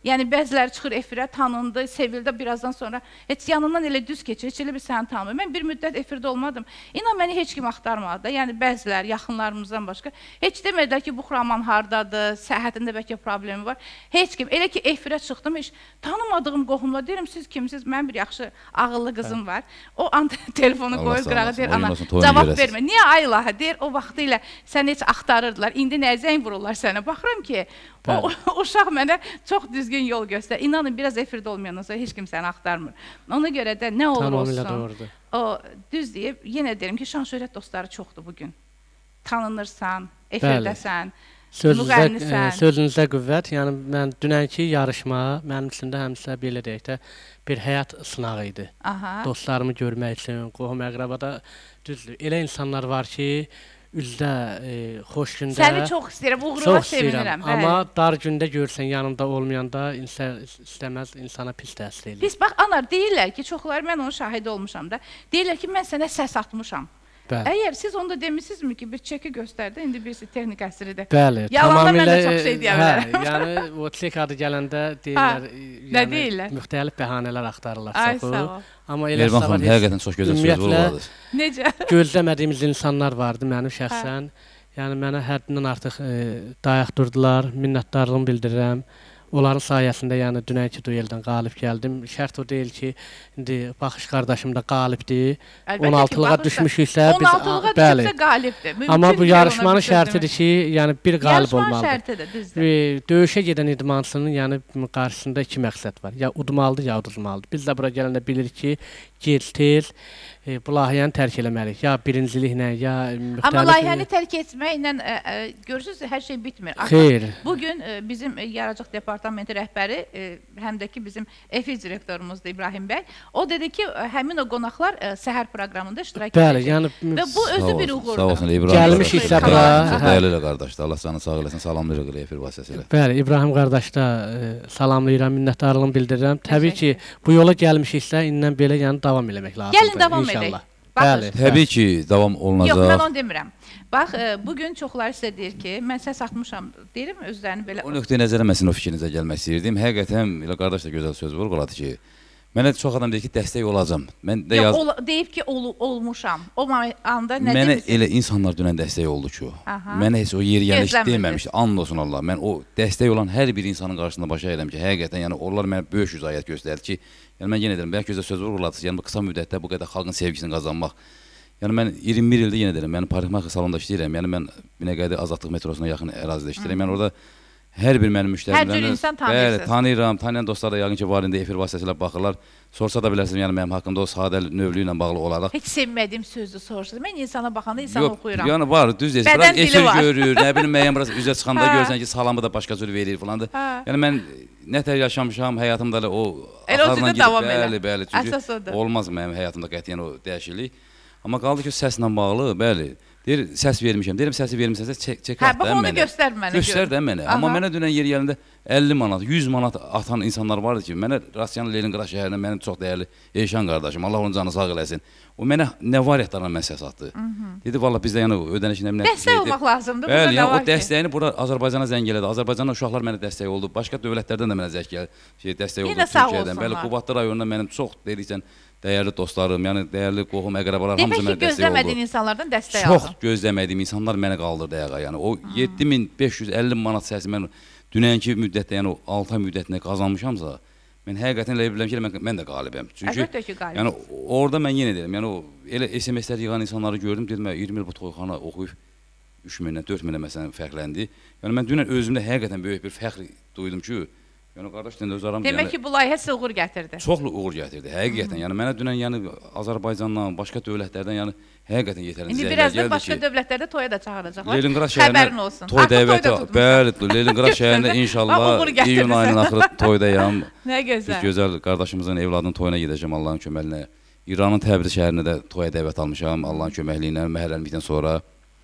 Yəni bəziləri çıxır efirə, tanındı, sevildi, birazdan sonra heç yanından elə düz keçir, heç elə bir səni tanımır. Mən bir müddət efirdə olmadım. İnan məni heç kim axtarmadı da. Yəni bəzilər, yaxınlarımızdan başqa heç demədilər ki, bu xraman hardadır, səhhətində bəlkə problemi var. Heç kim. Elə ki efirə çıxdım, heç tanımadığım qohumla deyirəm, siz kimsiz? Mənim bir yaxşı ağıllı qızım var. O an telefonu qoyur qırağa deyir, ana cavab vermə. Niyə ay ilahi deyir, o vaxtı ilə səni heç axtarırdılar. İndi nə zəng vururlar sənə? Baxıram ki, o uşaq mənə çox düzgün yol göstər. İnanın, biraz efirdə olmayandan sonra heç kim səni axtarmır. Ona görə də nə olur olsun, o düz deyib, yenə deyirəm ki, şan-şöhrət dostları çoxdur bugün. Tanınırsan, efirdəsən, müğənnisən. Sözünüzə qüvvət. Yəni, mən dünənki yarışma mənim üçün də həmsə belə deyək də bir həyat sınağı idi. Dostlarımı görmək üçün, qohum əqrabada düzdür. Elə insanlar var ki, üzdə, e, xoş gündə... Səni çox istəyirəm, uğruna sevinirəm. Amma dar gündə görsən, yanında olmayanda insan istəməz, insana pis təsir edir. Pis, bax, anar, deyirlər ki, çoxları, mən onun şahidi olmuşam da, deyirlər ki, mən sənə səs atmışam. Əgər siz onu da demişsinizmi ki, bir çeki göstərdi, indi birisi texnik əsridir. Bəli, yalandan mən də çox şey deyə bilərəm. Yəni, o çek adı gələndə deyirlər, nə deyirlər? Müxtəlif bəhanələr axtarırlar. Ay, sağ ol. Amma Elvan xanım, həqiqətən çox gözəl söz vuruladır. Necə? Gözləmədiyimiz insanlar vardı mənim şəxsən. Yəni, mənə həddindən artıq dayaq durdular, minnətdarlığımı bildirirəm. Onların sayəsində, yəni dünənki dueldən qalib gəldim. Şərt o deyil ki, indi baxış qardaşım da qalibdir. on altılığa düşmüşüksə biz on altılığa düşübsə qalibdir. Amma bu yarışmanın şərtidir ki, yəni bir qalib olmalıdır. Yarışmanın şərtidir, düzdür. Döyüşə gedən idmançının yəni qarşısında iki məqsəd var. Ya udmalıdır, ya uduzmalıdır. Biz də bura gələndə bilirik ki, gec, tez e, bu layihəni tərk eləməliyik. Ya birinciliklə, ya müxtəlif... Amma layihəni tərk etməklə, e, e, görürsünüz, hər şey bitmir. Xeyr. Bugün e, bizim e, Yaracaq Departamenti rəhbəri, e, həm də ki, bizim EFİ direktorumuzdur İbrahim bəy, o dedi ki, həmin o qonaqlar e, səhər proqramında iştirak edəcək. Bəli, yəni... Və bu özü bir uğurdur. Sağ olsun, İbrahim. Gəlmişiksə bura... Çox dəyərli ilə qardaşdır. Allah səni sağ eləsin, salamlayırıq efir vasitəsilə. Bəli, İbrahim qardaş da e, salamlayıram, minnətdarlığımı bildirirəm. Təbii ki, bu yola gəlmişiksə, indən belə yəni davam eləmək lazımdır. Gəlin davam edək. Bəli, təbii ki, davam olunacaq. Yox, mən onu demirəm. Bax, e, bugün çoxları sizə deyir ki, mən səs atmışam, deyirəm, özlərini belə... O nöqtəyə nəzərə mən sizin o fikrinizə gəlmək istəyirdim. Həqiqətən, elə qardaş da gözəl söz vurğuladı ki, mənə çox adam deyir ki, dəstək olacam. Mən də Yox, yaz... ol, deyib ki, ol, olmuşam. O anda nə mənə demişsiniz? elə insanlar dünən dəstək oldu ki, mənə heç o yeri gəliş deməmişdi. And olsun Allah. Mən o dəstək olan hər bir insanın qarşısında başa edirəm ki, həqiqətən, yəni onlar mənə böyük yüzayət göstərdi ki, yəni mən yenə deyirəm, bəlkə gözəl söz vurğuladırsınız, yəni bu qısa müddətdə bu qədər xalqın sevgisini qazanmaq. Yəni mən iyirmi bir ildə yenə deyirəm, yəni parikmaka salonunda işləyirəm, yəni mən Binəqədi Azadlıq metrosuna yaxın ərazidə işləyirəm. Yəni orada hər bir mənim müştərilərimdən... Hər cür insan tanıyırsınız. Bəli, tanıyıram, tanıyan dostlar da yəqin ki, var indi efir vasitəsilə baxırlar. Sorsa da bilərsiniz, yəni mənim haqqımda o sadə növlü ilə bağlı olaraq. Heç sevmədiyim sözü soruşdur. Mən insana baxanda insanı oxuyuram. Yəni var, düz deyirsən. Bədən dili var. Görür, nə bilim, müəyyən biraz üzə çıxanda görürsən ki, salamı da başqa cür verir filandır. Yəni mən nətər yaşamışam, həyatımda da o... Elə o cürdə davam elə. Bəli, bəli, çünki olmaz mənim həyatımda qətiyyən o dəyişiklik. Amma qaldı ki, səslə bağlı, bəli, deyir, səs vermişəm. Deyirəm, səsi vermişəm, səs çək at da mənə. Hə, bax, onu göstər mənə. Göstər də mənə. Amma mənə dünən yer yerində əlli manat, yüz manat atan insanlar vardı ki, mənə Rusiyanın Leninqrad şəhərindən mənim çox dəyərli Eyşan qardaşım, Allah onun canı sağ eləsin. O mənə nə variyyətlərlə mən səs atdı. Dedi, valla bizdə yəni ödənişin əminə... Dəstək olmaq lazımdır, burada nə var ki? O dəstəyini bura Azərbaycana zəng elədi. Azərbaycanın uşaqlar mənə dəstək oldu. Başqa dövlətlərdən də mənə dəstək oldu. Türkiyədən. Bəli, Qubadlı rayonunda mənim çox deyirsən, dəyərli dostlarım, yəni dəyərli qohum, əqrabalar hamısı mənə dəstək oldu. Demək ki, gözləmədiyin insanlardan dəstək aldın. Çox gözləmədiyim insanlar mənə qaldırdı ayağa. Yəni o yeddi min beş yüz əlli manat səsi mən dünənki müddətdə, yəni o altı ay müddətində qazanmışamsa, mən həqiqətən elə bilirəm ki, mən, mən də qalibəm. Çünki əlbəttə ki, qalibəm. Yəni orada mən yenə deyirəm, yəni o elə S M S-lər yığan insanları gördüm, dedim, iyirmi il bu toyxana oxuyub üç mindən, dörd mindən məsələn fərqləndi. Yəni mən dünən özümdə həqiqətən böyük bir fəxr duydum ki, yəni qardaş deyəndə öz aramda. Demək ki, bu layihə sizə uğur gətirdi. Çoxlu uğur gətirdi, həqiqətən. Yəni mənə dünən yəni Azərbaycandan, başqa dövlətlərdən yəni həqiqətən yetərli zənglər gəldi ki. İndi birazdan başqa dövlətlərdə toya da çağıracaqlar. Leninqrad şəhərinə toy dəvəti, bəli, Leninqrad şəhərində inşallah iyun ayının axırı toydayam. Nə gözəl. Biz gözəl qardaşımızın evladının toyuna gedəcəm Allahın köməkliyi ilə. İranın Təbriz şəhərində də toya dəvət almışam Allahın köməkliyi ilə məhərrəmlikdən sonra.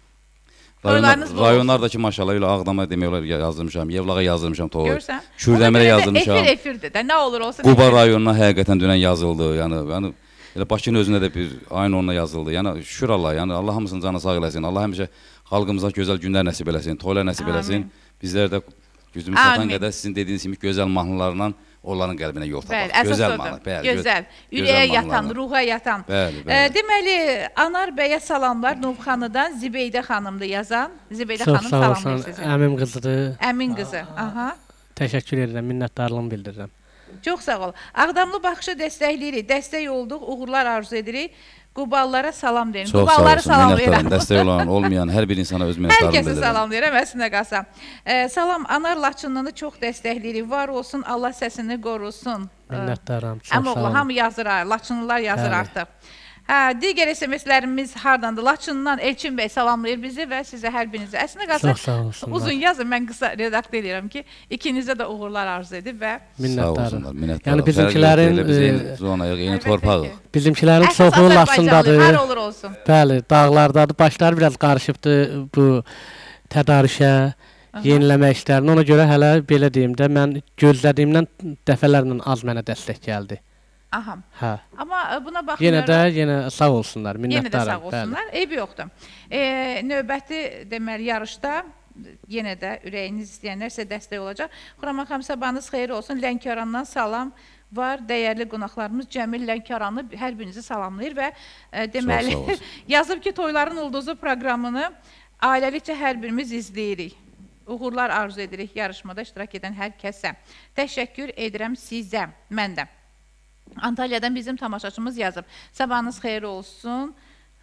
Rayonlardakı maşallah ilə Ağdama demək olar yazdırmışam, Yevlağa yazdırmışam toy. Görürsən? Kürdəmirə yazdırmışam. Efir efirdir də, nə olur olsun. Quba rayonuna həqiqətən dünən yazıldı. Yəni yəni elə Bakının özündə də bir ayın onuna yazıldı. Yəni şükür Allah, yəni Allah hamısının canı sağ eləsin. Allah həmişə xalqımıza gözəl günlər nəsib eləsin, toylar nəsib eləsin. Bizlər də Gücümüz çatan Amin. qədər sizin dediyiniz kimi gözəl mahnılarla onların qəlbinə yol tapaq. Bəli, əsas Gözəl odur. mahnı, bəli. Gözəl. gö- Ürəyə gözəl yatan, mahnılarla. ruha yatan. Bəli, E, bəli. deməli, Anar bəyə salamlar Novxanıdan Zibeydə xanımdır yazan. Zibeydə Çox xanım sağ salamlayır olsun. sizi. Əmim qızıdır. Əmin qızı. Aha. Təşəkkür edirəm, minnətdarlığımı bildirirəm. Çox sağ ol. Ağdamlı baxışı dəstəkləyirik. Dəstək olduq, uğurlar arzu edirik. Quballara salam deyin. Çox sağ Qubalları olsun, minnətdarım. salamlayıram. Dəstək olan, olmayan hər bir insana öz Hər minnətdarlığımı kəsi bildirirəm. salamlayıram, əslində qalsam. E, salam, Anar Laçınlını çox dəstəkləyirik. Var olsun, Allah səsini qorusun. Minnətdaram, çox sağ Əmoğlu, olun. hamı yazır, ha, Laçınlılar yazır Bəli. artıq. Hə, digər S M S-lərimiz hardandır? Laçından Elçin bəy salamlayır bizi və sizə hər birinizə. Əslində qalsa Çox sağ olsunlar. uzun yazın, mən qısa redaktör edirəm ki, ikinizə də uğurlar arzu edib və Sağ Minnətdarım. olsunlar, minnətdarım. Yəni bizimkilərin, Fərqli yoxdur, elə e, biz eyni zonayıq, eyni Əlbəttə torpağıq. ki. Bizimkilərin əsas çoxu Azərbaycanlı, Laçındadır. hər olur olsun. Bəli, dağlardadır. Başları biraz qarışıbdı bu tədarüşə, yeniləmə işlərinə. Ona görə hələ belə deyim də, mən gözlədiyimdən dəfələrlə az mənə dəstək gəldi. Aha. Hə. Amma e, buna Yenə baxmayaraq də yenə sağ olsunlar, yenə də minnətdaram. sağ olsunlar. Eybi yoxdur. E, növbəti deməli yarışda yenə də ürəyiniz istəyənlər sizə dəstək olacaq. Xuraman xanım, sabahınız xeyir olsun. Lənkərandan salam var. Dəyərli qonaqlarımız Cəmil Lənkəranlı hər birinizi salamlayır və e, deməli sağ olsun. yazıb ki, Toyların Ulduzu proqramını ailəlikcə hər birimiz izləyirik. Uğurlar arzu edirik yarışmada iştirak edən hər kəsə. Təşəkkür edirəm sizə, mən də. Antalyadan bizim tamaşaçımız yazıb. Sabahınız xeyir olsun.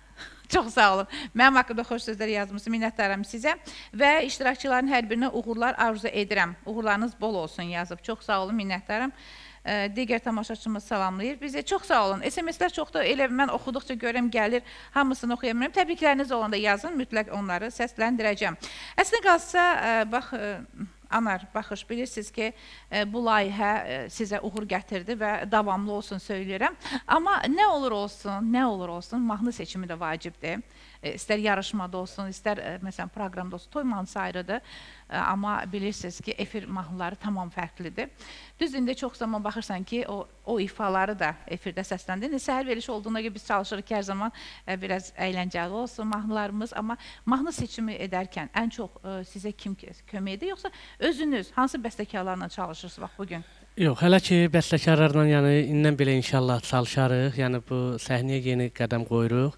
Çox sağ olun. Mənim haqqında xoş sözlər yazmışsınız. Minnətdaram sizə. Və iştirakçıların hər birinə uğurlar arzu edirəm. Uğurlarınız bol olsun yazıb. Çox sağ olun, minnətdaram. E, digər tamaşaçımız salamlayır bizi. Çox sağ olun. S M S-lər çoxdur. Elə mən oxuduqca görəm gəlir. Hamısını oxuyamıram. Təbrikləriniz olanda yazın. Mütləq onları səsləndirəcəm. Əslində qalsa, e, bax... E, Anar, baxış, bilirsiniz ki, e, bu layihə e, sizə uğur gətirdi və davamlı olsun söyləyirəm. Amma nə olur olsun, nə olur olsun, mahnı seçimi də vacibdir. E, istər yarışmada olsun, istər e, məsələn proqramda olsun, toy mahnısı ayrıdır. E, amma bilirsiniz ki, efir mahnıları tamam fərqlidir. Düz indi çox zaman baxırsan ki, o, o ifaları da efirdə səsləndir. Səhər verişi olduğuna görə biz çalışırıq ki, hər zaman e, biraz əyləncəli olsun mahnılarımız. Amma mahnı seçimi edərkən ən çox e, sizə kim kömək edir, yoxsa özünüz hansı bəstəkarlarla çalışırsınız bax bugün? Yox, hələ ki bəstəkarlarla, yəni indən belə inşallah çalışarıq. Yəni bu səhnəyə yeni qədəm qoyuruq.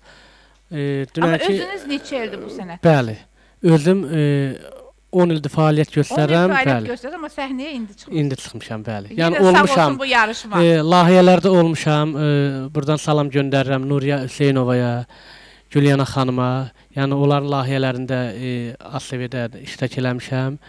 E, Amma dünənki özünüz neçə ildir bu sənət? Bəli. Özüm e, on ildir fəaliyyət on il göstərirəm, fəaliyyət bəli. göstərir, amma səhnəyə indi çıxmışsınız. İndi çıxmışam, bəli. Yenə Yəni sağ olmuşam. olsun bu yarışma. E, layihələrdə olmuşam. E, buradan salam göndərirəm Nuriyə Hüseynovaya, Gülyana xanıma. Yəni onların layihələrində e, ASV-də iştirak eləmişəm.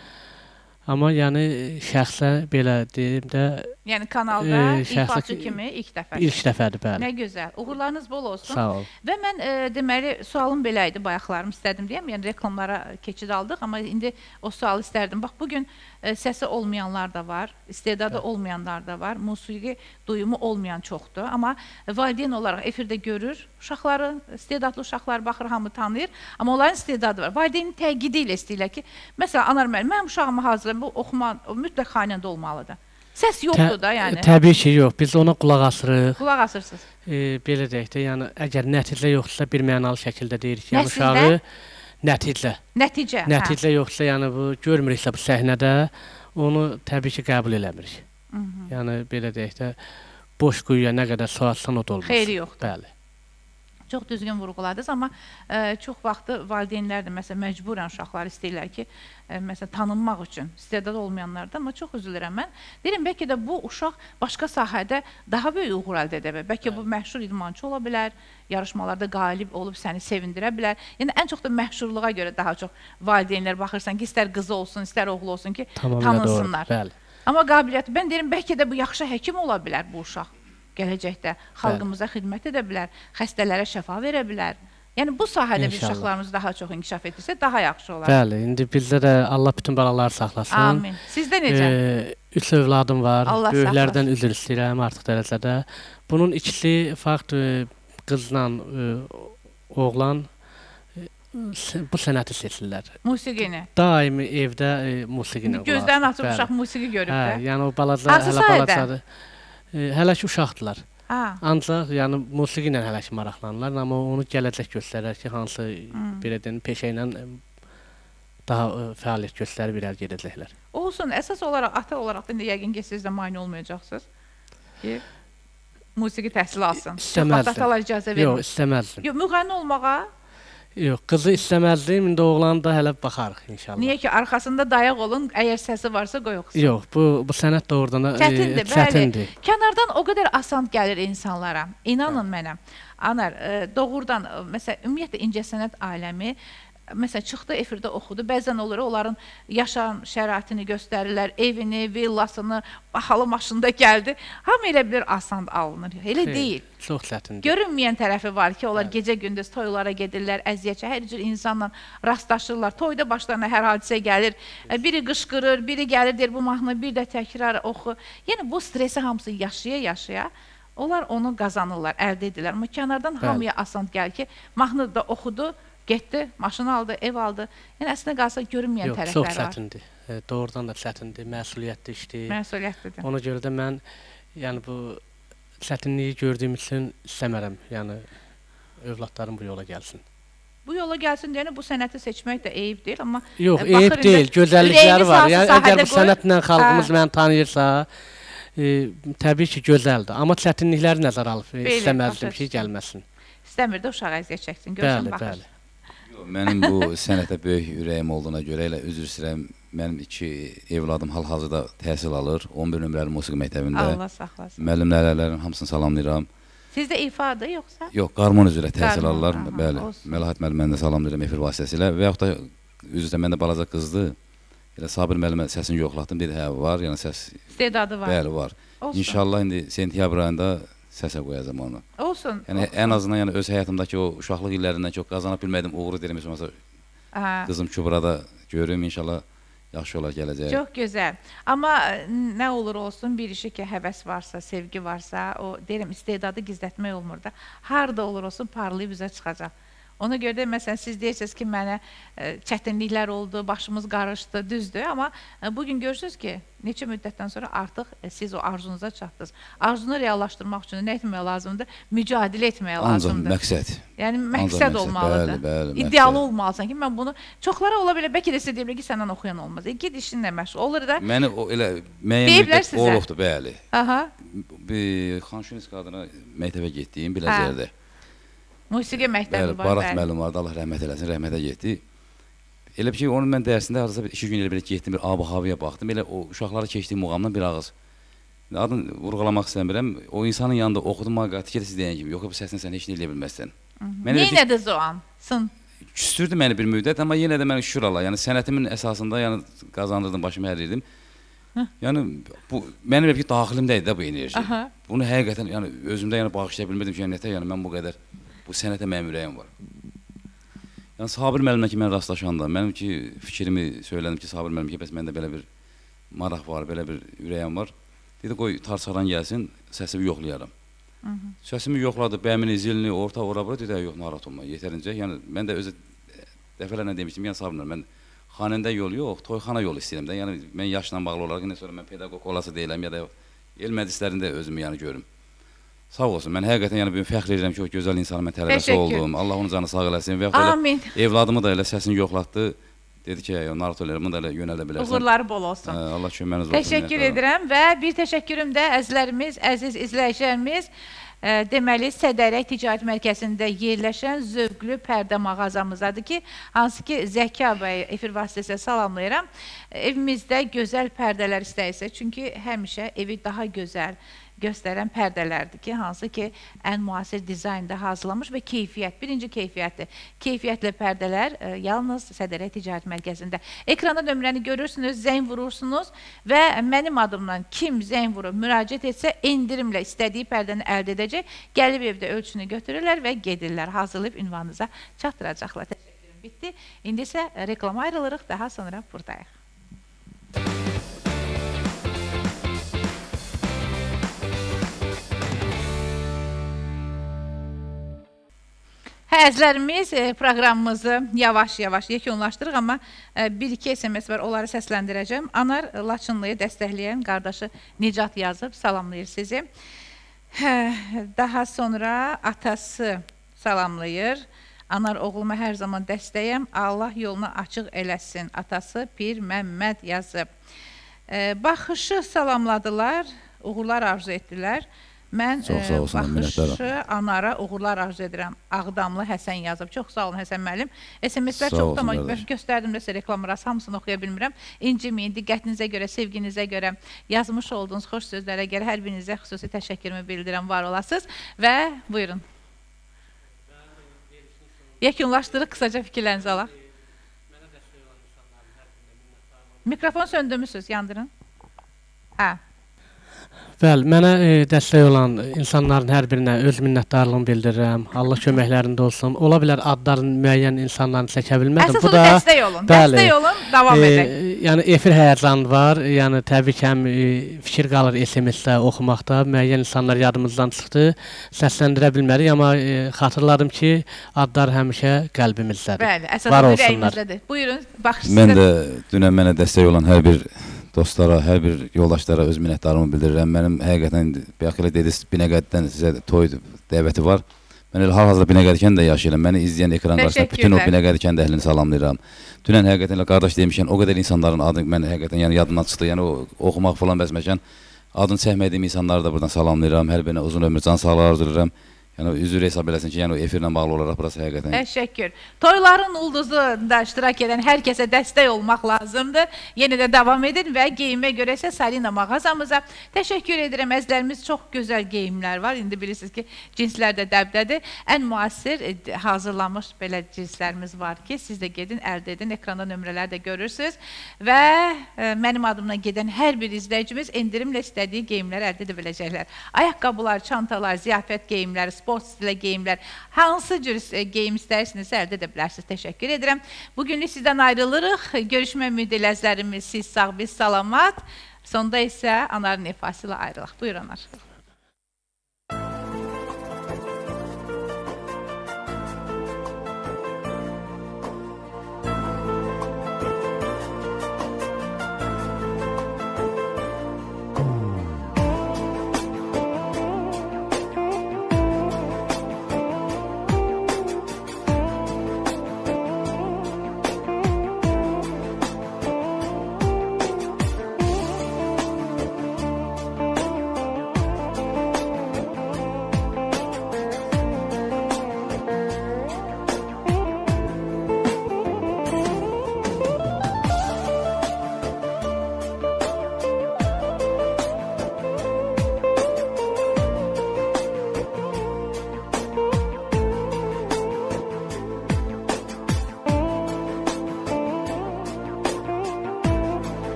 Amma yəni şəxsən belə deyim də Yəni kanalda e, ifaçı şəxsi- kimi ilk dəfə. ilk dəfədir, bəli. Nə gözəl. Uğurlarınız bol olsun. Sağ ol. Və mən e, deməli sualım belə idi bayaqlarım istədim deyəm. Yəni reklamlara keçid aldıq, amma indi o sualı istərdim. Bax bu gün e, səsi olmayanlar da var, istedadı evet. olmayanlar da var, musiqi duyumu olmayan çoxdur. Amma valideyn olaraq efirdə görür, uşaqları, istedadlı uşaqlar baxır, hamı tanıyır, amma onların istedadı var. Valideynin təqidi ilə istəyirlər ki, məsələn Anar müəllim, mənim uşağımı hazırlayın, bu oxuma o mütləq xanəndə olmalıdır. Səs yoxdur da, yəni. Təbii ki, yox. Biz ona qulaq asırıq. Qulaq asırsınız. E, belə deyək də, yəni əgər nəticə yoxsa bir mənalı şəkildə deyirik. Yəni Nəsildə? uşağı nəticə. Nəticə. Nəticə hə. yoxsa, yəni bu görmürüksə bu səhnədə, onu təbii ki, qəbul eləmirik. Hı -hı. Yəni belə deyək də, boş quyuya nə qədər su atsan o da olmaz. Xeyri yoxdur. Bəli. Çox düzgün vurğuladınız, amma e, çox vaxtı valideynlər də məsələn məcburən uşaqlar istəyirlər ki, e, məsələn tanınmaq üçün istedad olmayanlar da, amma çox üzülürəm mən. Deyirəm bəlkə də bu uşaq başqa sahədə daha böyük uğur əldə edə bilər. Bəlkə bu məşhur idmançı ola bilər, yarışmalarda qalib olub səni sevindirə bilər. Yəni ən çox da məşhurluğa görə daha çox valideynlər baxırsan ki, istər qızı olsun, istər oğlu olsun ki, Tamamilə tanınsınlar. Doğru. Bəli. Amma qabiliyyəti, mən deyirəm bəlkə də bu yaxşı həkim ola bilər bu uşaq. Gələcəkdə xalqımıza xidmət edə bilər, xəstələrə şəfa verə bilər. Yəni bu sahədə biz İnşallah. uşaqlarımız daha çox inkişaf etdirsə daha yaxşı olar. Bəli, indi bizdə də Allah bütün balaları saxlasın. Amin. Sizdə necə? E, üç övladım var. Allah Böyüklərdən saxlasın. üzr istəyirəm artıq dərəcədə. Bunun ikisi fakt e, qızla e, oğlan e, bu sənəti seçirlər. Musiqini. Daimi evdə e, musiqini Gözlərini açıb uşaq musiqi görüb Hə, də. yəni o balaca Hansı hələ sahədə? balacadır. E, hələ ki uşaqdılar. Ha. Ancaq yəni musiqi ilə hələ ki maraqlanırlar, amma onu gələcək göstərər ki, hansı Hmm. belə deyim peşə ilə e, daha ə, fəaliyyət göstərib irəli gedəcəklər. Olsun, əsas olaraq, ata olaraq da indi yəqin ki, siz də mane olmayacaqsınız ki, musiqi təhsili alsın. İstəməzdim. Atalar icazə vermir. Yox, istəməzdim. Yox, müğənni olmağa? Yox, qızı istəməzdim, indi oğlanı da hələ baxarıq inşallah. Niyə ki, arxasında dayaq olun, əgər səsi varsa qoy oxusun. Yox, bu, bu sənət doğrudan da Çətindir, e, çətindir. bəli. Kənardan o qədər asan gəlir insanlara. İnanın mənə. Anar, e, doğrudan, e, məsələn, ümumiyyətlə incəsənət aləmi, məsələn, çıxdı, efirdə oxudu. Bəzən olur, onların yaşam şəraitini göstərirlər, evini, villasını, bahalı maşında gəldi. Hamı elə bilir, asan alınır. Elə Xeyr, deyil. Çox çətindir. Görünməyən tərəfi var ki, onlar gecə-gündüz toylara gedirlər, əziyyətçi, hər cür insanla rastlaşırlar. Toyda başlarına hər hadisə gəlir. Biri qışqırır, biri gəlir, deyir, bu mahnı bir də təkrar oxu. Yəni, bu stresi hamısı yaşaya-yaşaya, onlar onu qazanırlar, əldə edirlər. Amma kənardan hamıya asan gəlir ki, mahnı da oxudu, getdi, maşını aldı, ev aldı. Yəni, əslində qalsa görünməyən Yox, tərəflər çox var. çətindir. E, doğrudan da çətindir, məsuliyyətli işdir. Məsuliyyətlidir. Ona görə də mən, yəni bu çətinliyi gördüyüm üçün istəmərəm, yəni övladlarım bu yola gəlsin. Bu yola gəlsin deyəni, bu sənəti seçmək də eyib deyil, amma Yox, baxır eyib indi, deyil, gözəllikləri var. ürəyiniz Yəni, hansı əgər sahədə bu sənətlə xalqımız Hə. məni tanıyırsa, e, təbii ki, gözəldir. Amma çətinlikləri nəzərə alıb, e, Belə, istəməzdim başa ki, düşdüm. gəlməsin. İstəmir də uşaq əziyyət çəksin. Görsən, Bəli, baxır. bəli. Mənim bu sənətə böyük ürəyim olduğuna görə elə üzr istəyirəm. Mənim iki evladım hal-hazırda təhsil alır. on bir nömrəli musiqi məktəbində. Allah saxlasın. Müəllimlərlərin hamısını salamlayıram. Sizdə ifadır yoxsa? Yox, qarmon üzrə təhsil Qarmon, alırlar. aha, Bəli. olsun. Məlahət müəlliməni də salamlayıram efir vasitəsilə və yaxud da üzrə məndə balaca qızdır. Elə Sabir müəllimə səsini yoxlatdım. Dedi, hə, var. Yəni səs İstedadı var. bəli var. Olsun. İnşallah indi sentyabr ayında səsə qoyacağam onu. Olsun. Yəni olsun. ən azından yəni öz həyatımdakı o uşaqlıq illərindən çox qazana bilmədim. Uğuru deyirəm, məsələn, Aha. qızım Kübrada görüm inşallah yaxşı olar gələcək. Çox gözəl. Amma ə, nə olur olsun, bir işi ki, həvəs varsa, sevgi varsa, o deyirəm, istedadı gizlətmək olmur da. Harda olur olsun, parlayıb üzə çıxacaq. Ona görə də, məsələn, siz deyirsiniz ki, mənə ə, çətinliklər oldu, başımız qarışdı, düzdür. Amma ə, bugün görürsünüz ki, neçə müddətdən sonra artıq ə, siz o arzunuza çatdınız. Arzunu reallaşdırmaq üçün nə etmək lazımdır? Mücadilə etmək Ancaq lazımdır. məqsəd. Yəni, Ancaq məqsəd məqsəd, olmalıdır. bəli, bəli, İddialı məqsəd. olmalısan ki, mən bunu... Çoxlara ola bilər, bəlkə də sizə deyiblər ki, səndən oxuyan olmaz. E, gid işinlə məşğul olur da... Məni o elə müəyyən Deyiblər müddət sizə? olubdur, bəli. Aha, Bir Xanşunisk adına məktəbə getdiyim Biləcərdə. musiqi məktəbi Bəli, var. Barat bəli. müəllim vardı, Allah rəhmət eləsin, rəhmətə getdi. Elə bir şey, onun mən dərsində hardasa bir iki gün elə bir getdim, bir ab-havaya baxdım. Elə o uşaqlara keçdiyim muğamdan bir ağız. Adını vurğulamaq istəmirəm. O insanın yanında oxudum, məqati ki, siz deyən kimi, yox, bu səsinə sən heç nə eləyə bilməzsən. Nə elədi o an? Sın. Küstürdü məni bir müddət, amma yenə də mən şükür Allah, yəni sənətimin əsasında yəni qazandırdım, başımı ərirdim. Yəni bu mənim elə ki daxilimdə idi də bu enerji. Aha. Bunu həqiqətən yəni özümdə yəni bağışlaya bilmirdim ki, nətə yəni mən bu qədər bu sənətə mənim ürəyim var. Yəni Sabir müəllimlə ki mən rastlaşanda mənim ki fikrimi söylədim ki, Sabir müəllim ki, bəs məndə belə bir maraq var, belə bir ürəyim var. Dedi qoy tarsaran gəlsin, səsimi yoxlayaram. Hı -hı. Səsimi yoxladı, bəmini, zilini, orta, ora bura dedi, yox, narahat olma, yetərincə. Yəni mən də özü dəfələrlə demişdim, yəni Sabir müəllim, mən xanəndə yol yox, toyxana yolu istəyirəm də. Yəni mən yaşla bağlı olaraq indi sonra mən pedaqoq olası deyiləm ya da el məclislərində özümü yəni görüm. Sağ olsun. Mən həqiqətən yəni bugün fəxr edirəm ki, o gözəl insanın mən tələbəsi oldum. Allah onun canını sağ eləsin və Amin. evladımı da elə səsini yoxlatdı. Dedi ki, narahat elərim, bunu da elə yönəldə bilərsən. Uğurları bol olsun. Hə, Allah köməyiniz olsun. Təşəkkür edirəm və bir təşəkkürüm də əzizlərimiz, əziz izləyicilərimiz, ə, deməli Sədərək Ticarət Mərkəzində yerləşən zövqlü pərdə mağazamızdadır ki, hansı ki Zəka bəy efir vasitəsilə salamlayıram. Evimizdə gözəl pərdələr istəyirsə, çünki həmişə evi daha gözəl göstərən pərdələrdir ki, hansı ki ən müasir dizaynda hazırlanmış və keyfiyyət, birinci keyfiyyətdir. Keyfiyyətli pərdələr ə, yalnız Sədərək Ticarət Mərkəzində. Ekranda nömrəni görürsünüz, zəng vurursunuz və mənim adımdan kim zəng vurub müraciət etsə endirimlə istədiyi pərdəni əldə edəcək, gəlib evdə ölçünü götürürlər və gedirlər, hazırlayıb ünvanınıza çatdıracaqlar. Təşəkkürüm bitdi. İndi isə reklama ayrılırıq, daha sonra buradayıq. Hə, əzizlərimiz, proqramımızı yavaş-yavaş yekunlaşdırıq, amma bir-iki S M S var, onları səsləndirəcəm. Anar Laçınlı'yı dəstəkləyən qardaşı Nicat yazıb, salamlayır sizi. Hə, daha sonra atası salamlayır. Anar oğluma hər zaman dəstəyəm. Allah yolunu açıq eləsin. Atası Pir Məmməd yazıb. E, baxışı salamladılar, uğurlar arzu etdilər. Mən Çox sağ olsun, baxışı Anara uğurlar arzu edirəm. Ağdamlı Həsən yazıb. Çox sağ olun Həsən müəllim. S M S-lər çox da göstərdim də sizə reklamlar, hamısını oxuya bilmirəm. İnciməyin, diqqətinizə görə, sevginizə görə, yazmış olduğunuz xoş sözlərə görə hər birinizə xüsusi təşəkkürümü bildirirəm, var olasınız. Və buyurun. Yekunlaşdırıq, qısaca fikirlərinizi alaq. Mikrofon söndürmüsünüz, yandırın. Hə. Bəli, mənə e, dəstək olan insanların hər birinə öz minnətdarlığımı bildirirəm. Allah köməklərində olsun. Ola bilər adların müəyyən insanlarını çəkə bilmədim. Əsas da dəstək olun. Bəli, dəstək olun, davam e, edək. Yəni efir həyəcanı var. Yəni təbii ki, həm e, fikir qalır S M S-də, oxumaqda. Müəyyən insanlar yadımızdan çıxdı. Səsləndirə bilmərik, amma e, xatırladım ki, adlar həmişə qəlbimizdədir. Bəli, əsas ürəyimizdədir. Buyurun, baxış sizə. Mən də dünən mənə dəstək olan hər bir dostlara, hər bir yoldaşlara öz minnətdarlığımı bildirirəm. Mənim həqiqətən, bayaq elə dediniz, Binəqədidən sizə toy dəvəti var. Mən elə hal-hazırda Binəqədikən də yaşayıram. Məni izləyən ekran qarşısında bütün o Binəqədikən də əhlini salamlayıram. Dünən həqiqətən elə qardaş demişkən, o qədər insanların adı mən həqiqətən yəni yadımdan çıxdı. Yəni o oxumaq falan bəsməkən adını çəkmədiyim insanları da buradan salamlayıram. Hər birinə uzun ömür, can sağlığı arzu edirəm. Yəni üzr hesab eləsin ki, yəni o efirlə bağlı olaraq burası həqiqətən. Təşəkkür. Toyların ulduzunda iştirak edən hər kəsə dəstək olmaq lazımdır. Yenə də davam edin və geyimə görə isə Salina mağazamıza təşəkkür edirəm. Əzlərimiz çox gözəl geyimlər var. İndi bilirsiniz ki, cinslər də dəbdədir. Ən müasir hazırlanmış belə cinslərimiz var ki, siz də gedin, əldə edin. Ekranda nömrələr də görürsünüz. Və e, mənim adımla gedən hər bir izləyicimiz endirimlə istədiyi geyimləri əldə edə biləcəklər. Ayaqqabılar, çantalar, ziyafət geyimləri, sport stilə geyimlər, hansı cür geyim istəyirsinizsə əldə edə bilərsiniz. Təşəkkür edirəm. Bugünlük sizdən ayrılırıq. Görüşmə ümidi ləzlərimiz, siz sağ, biz salamat. Sonda isə Anarın ifası ilə ayrılıq. Buyur Anar.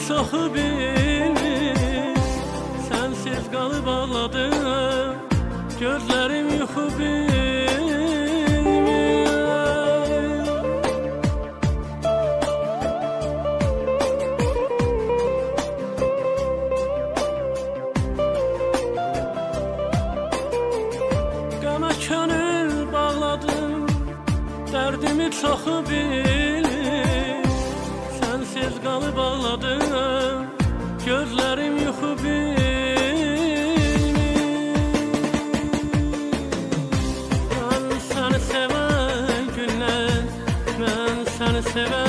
çoxu bilmir, sənsiz qalıb ağladım, gözlərim yuxu bilmir. Qəmə könül bağladım, dərdimi çoxu bilir, sənsiz qalıb ağladım, gözlərim yuxu bilmir. Mən səni sevən gündən, mən səni sevən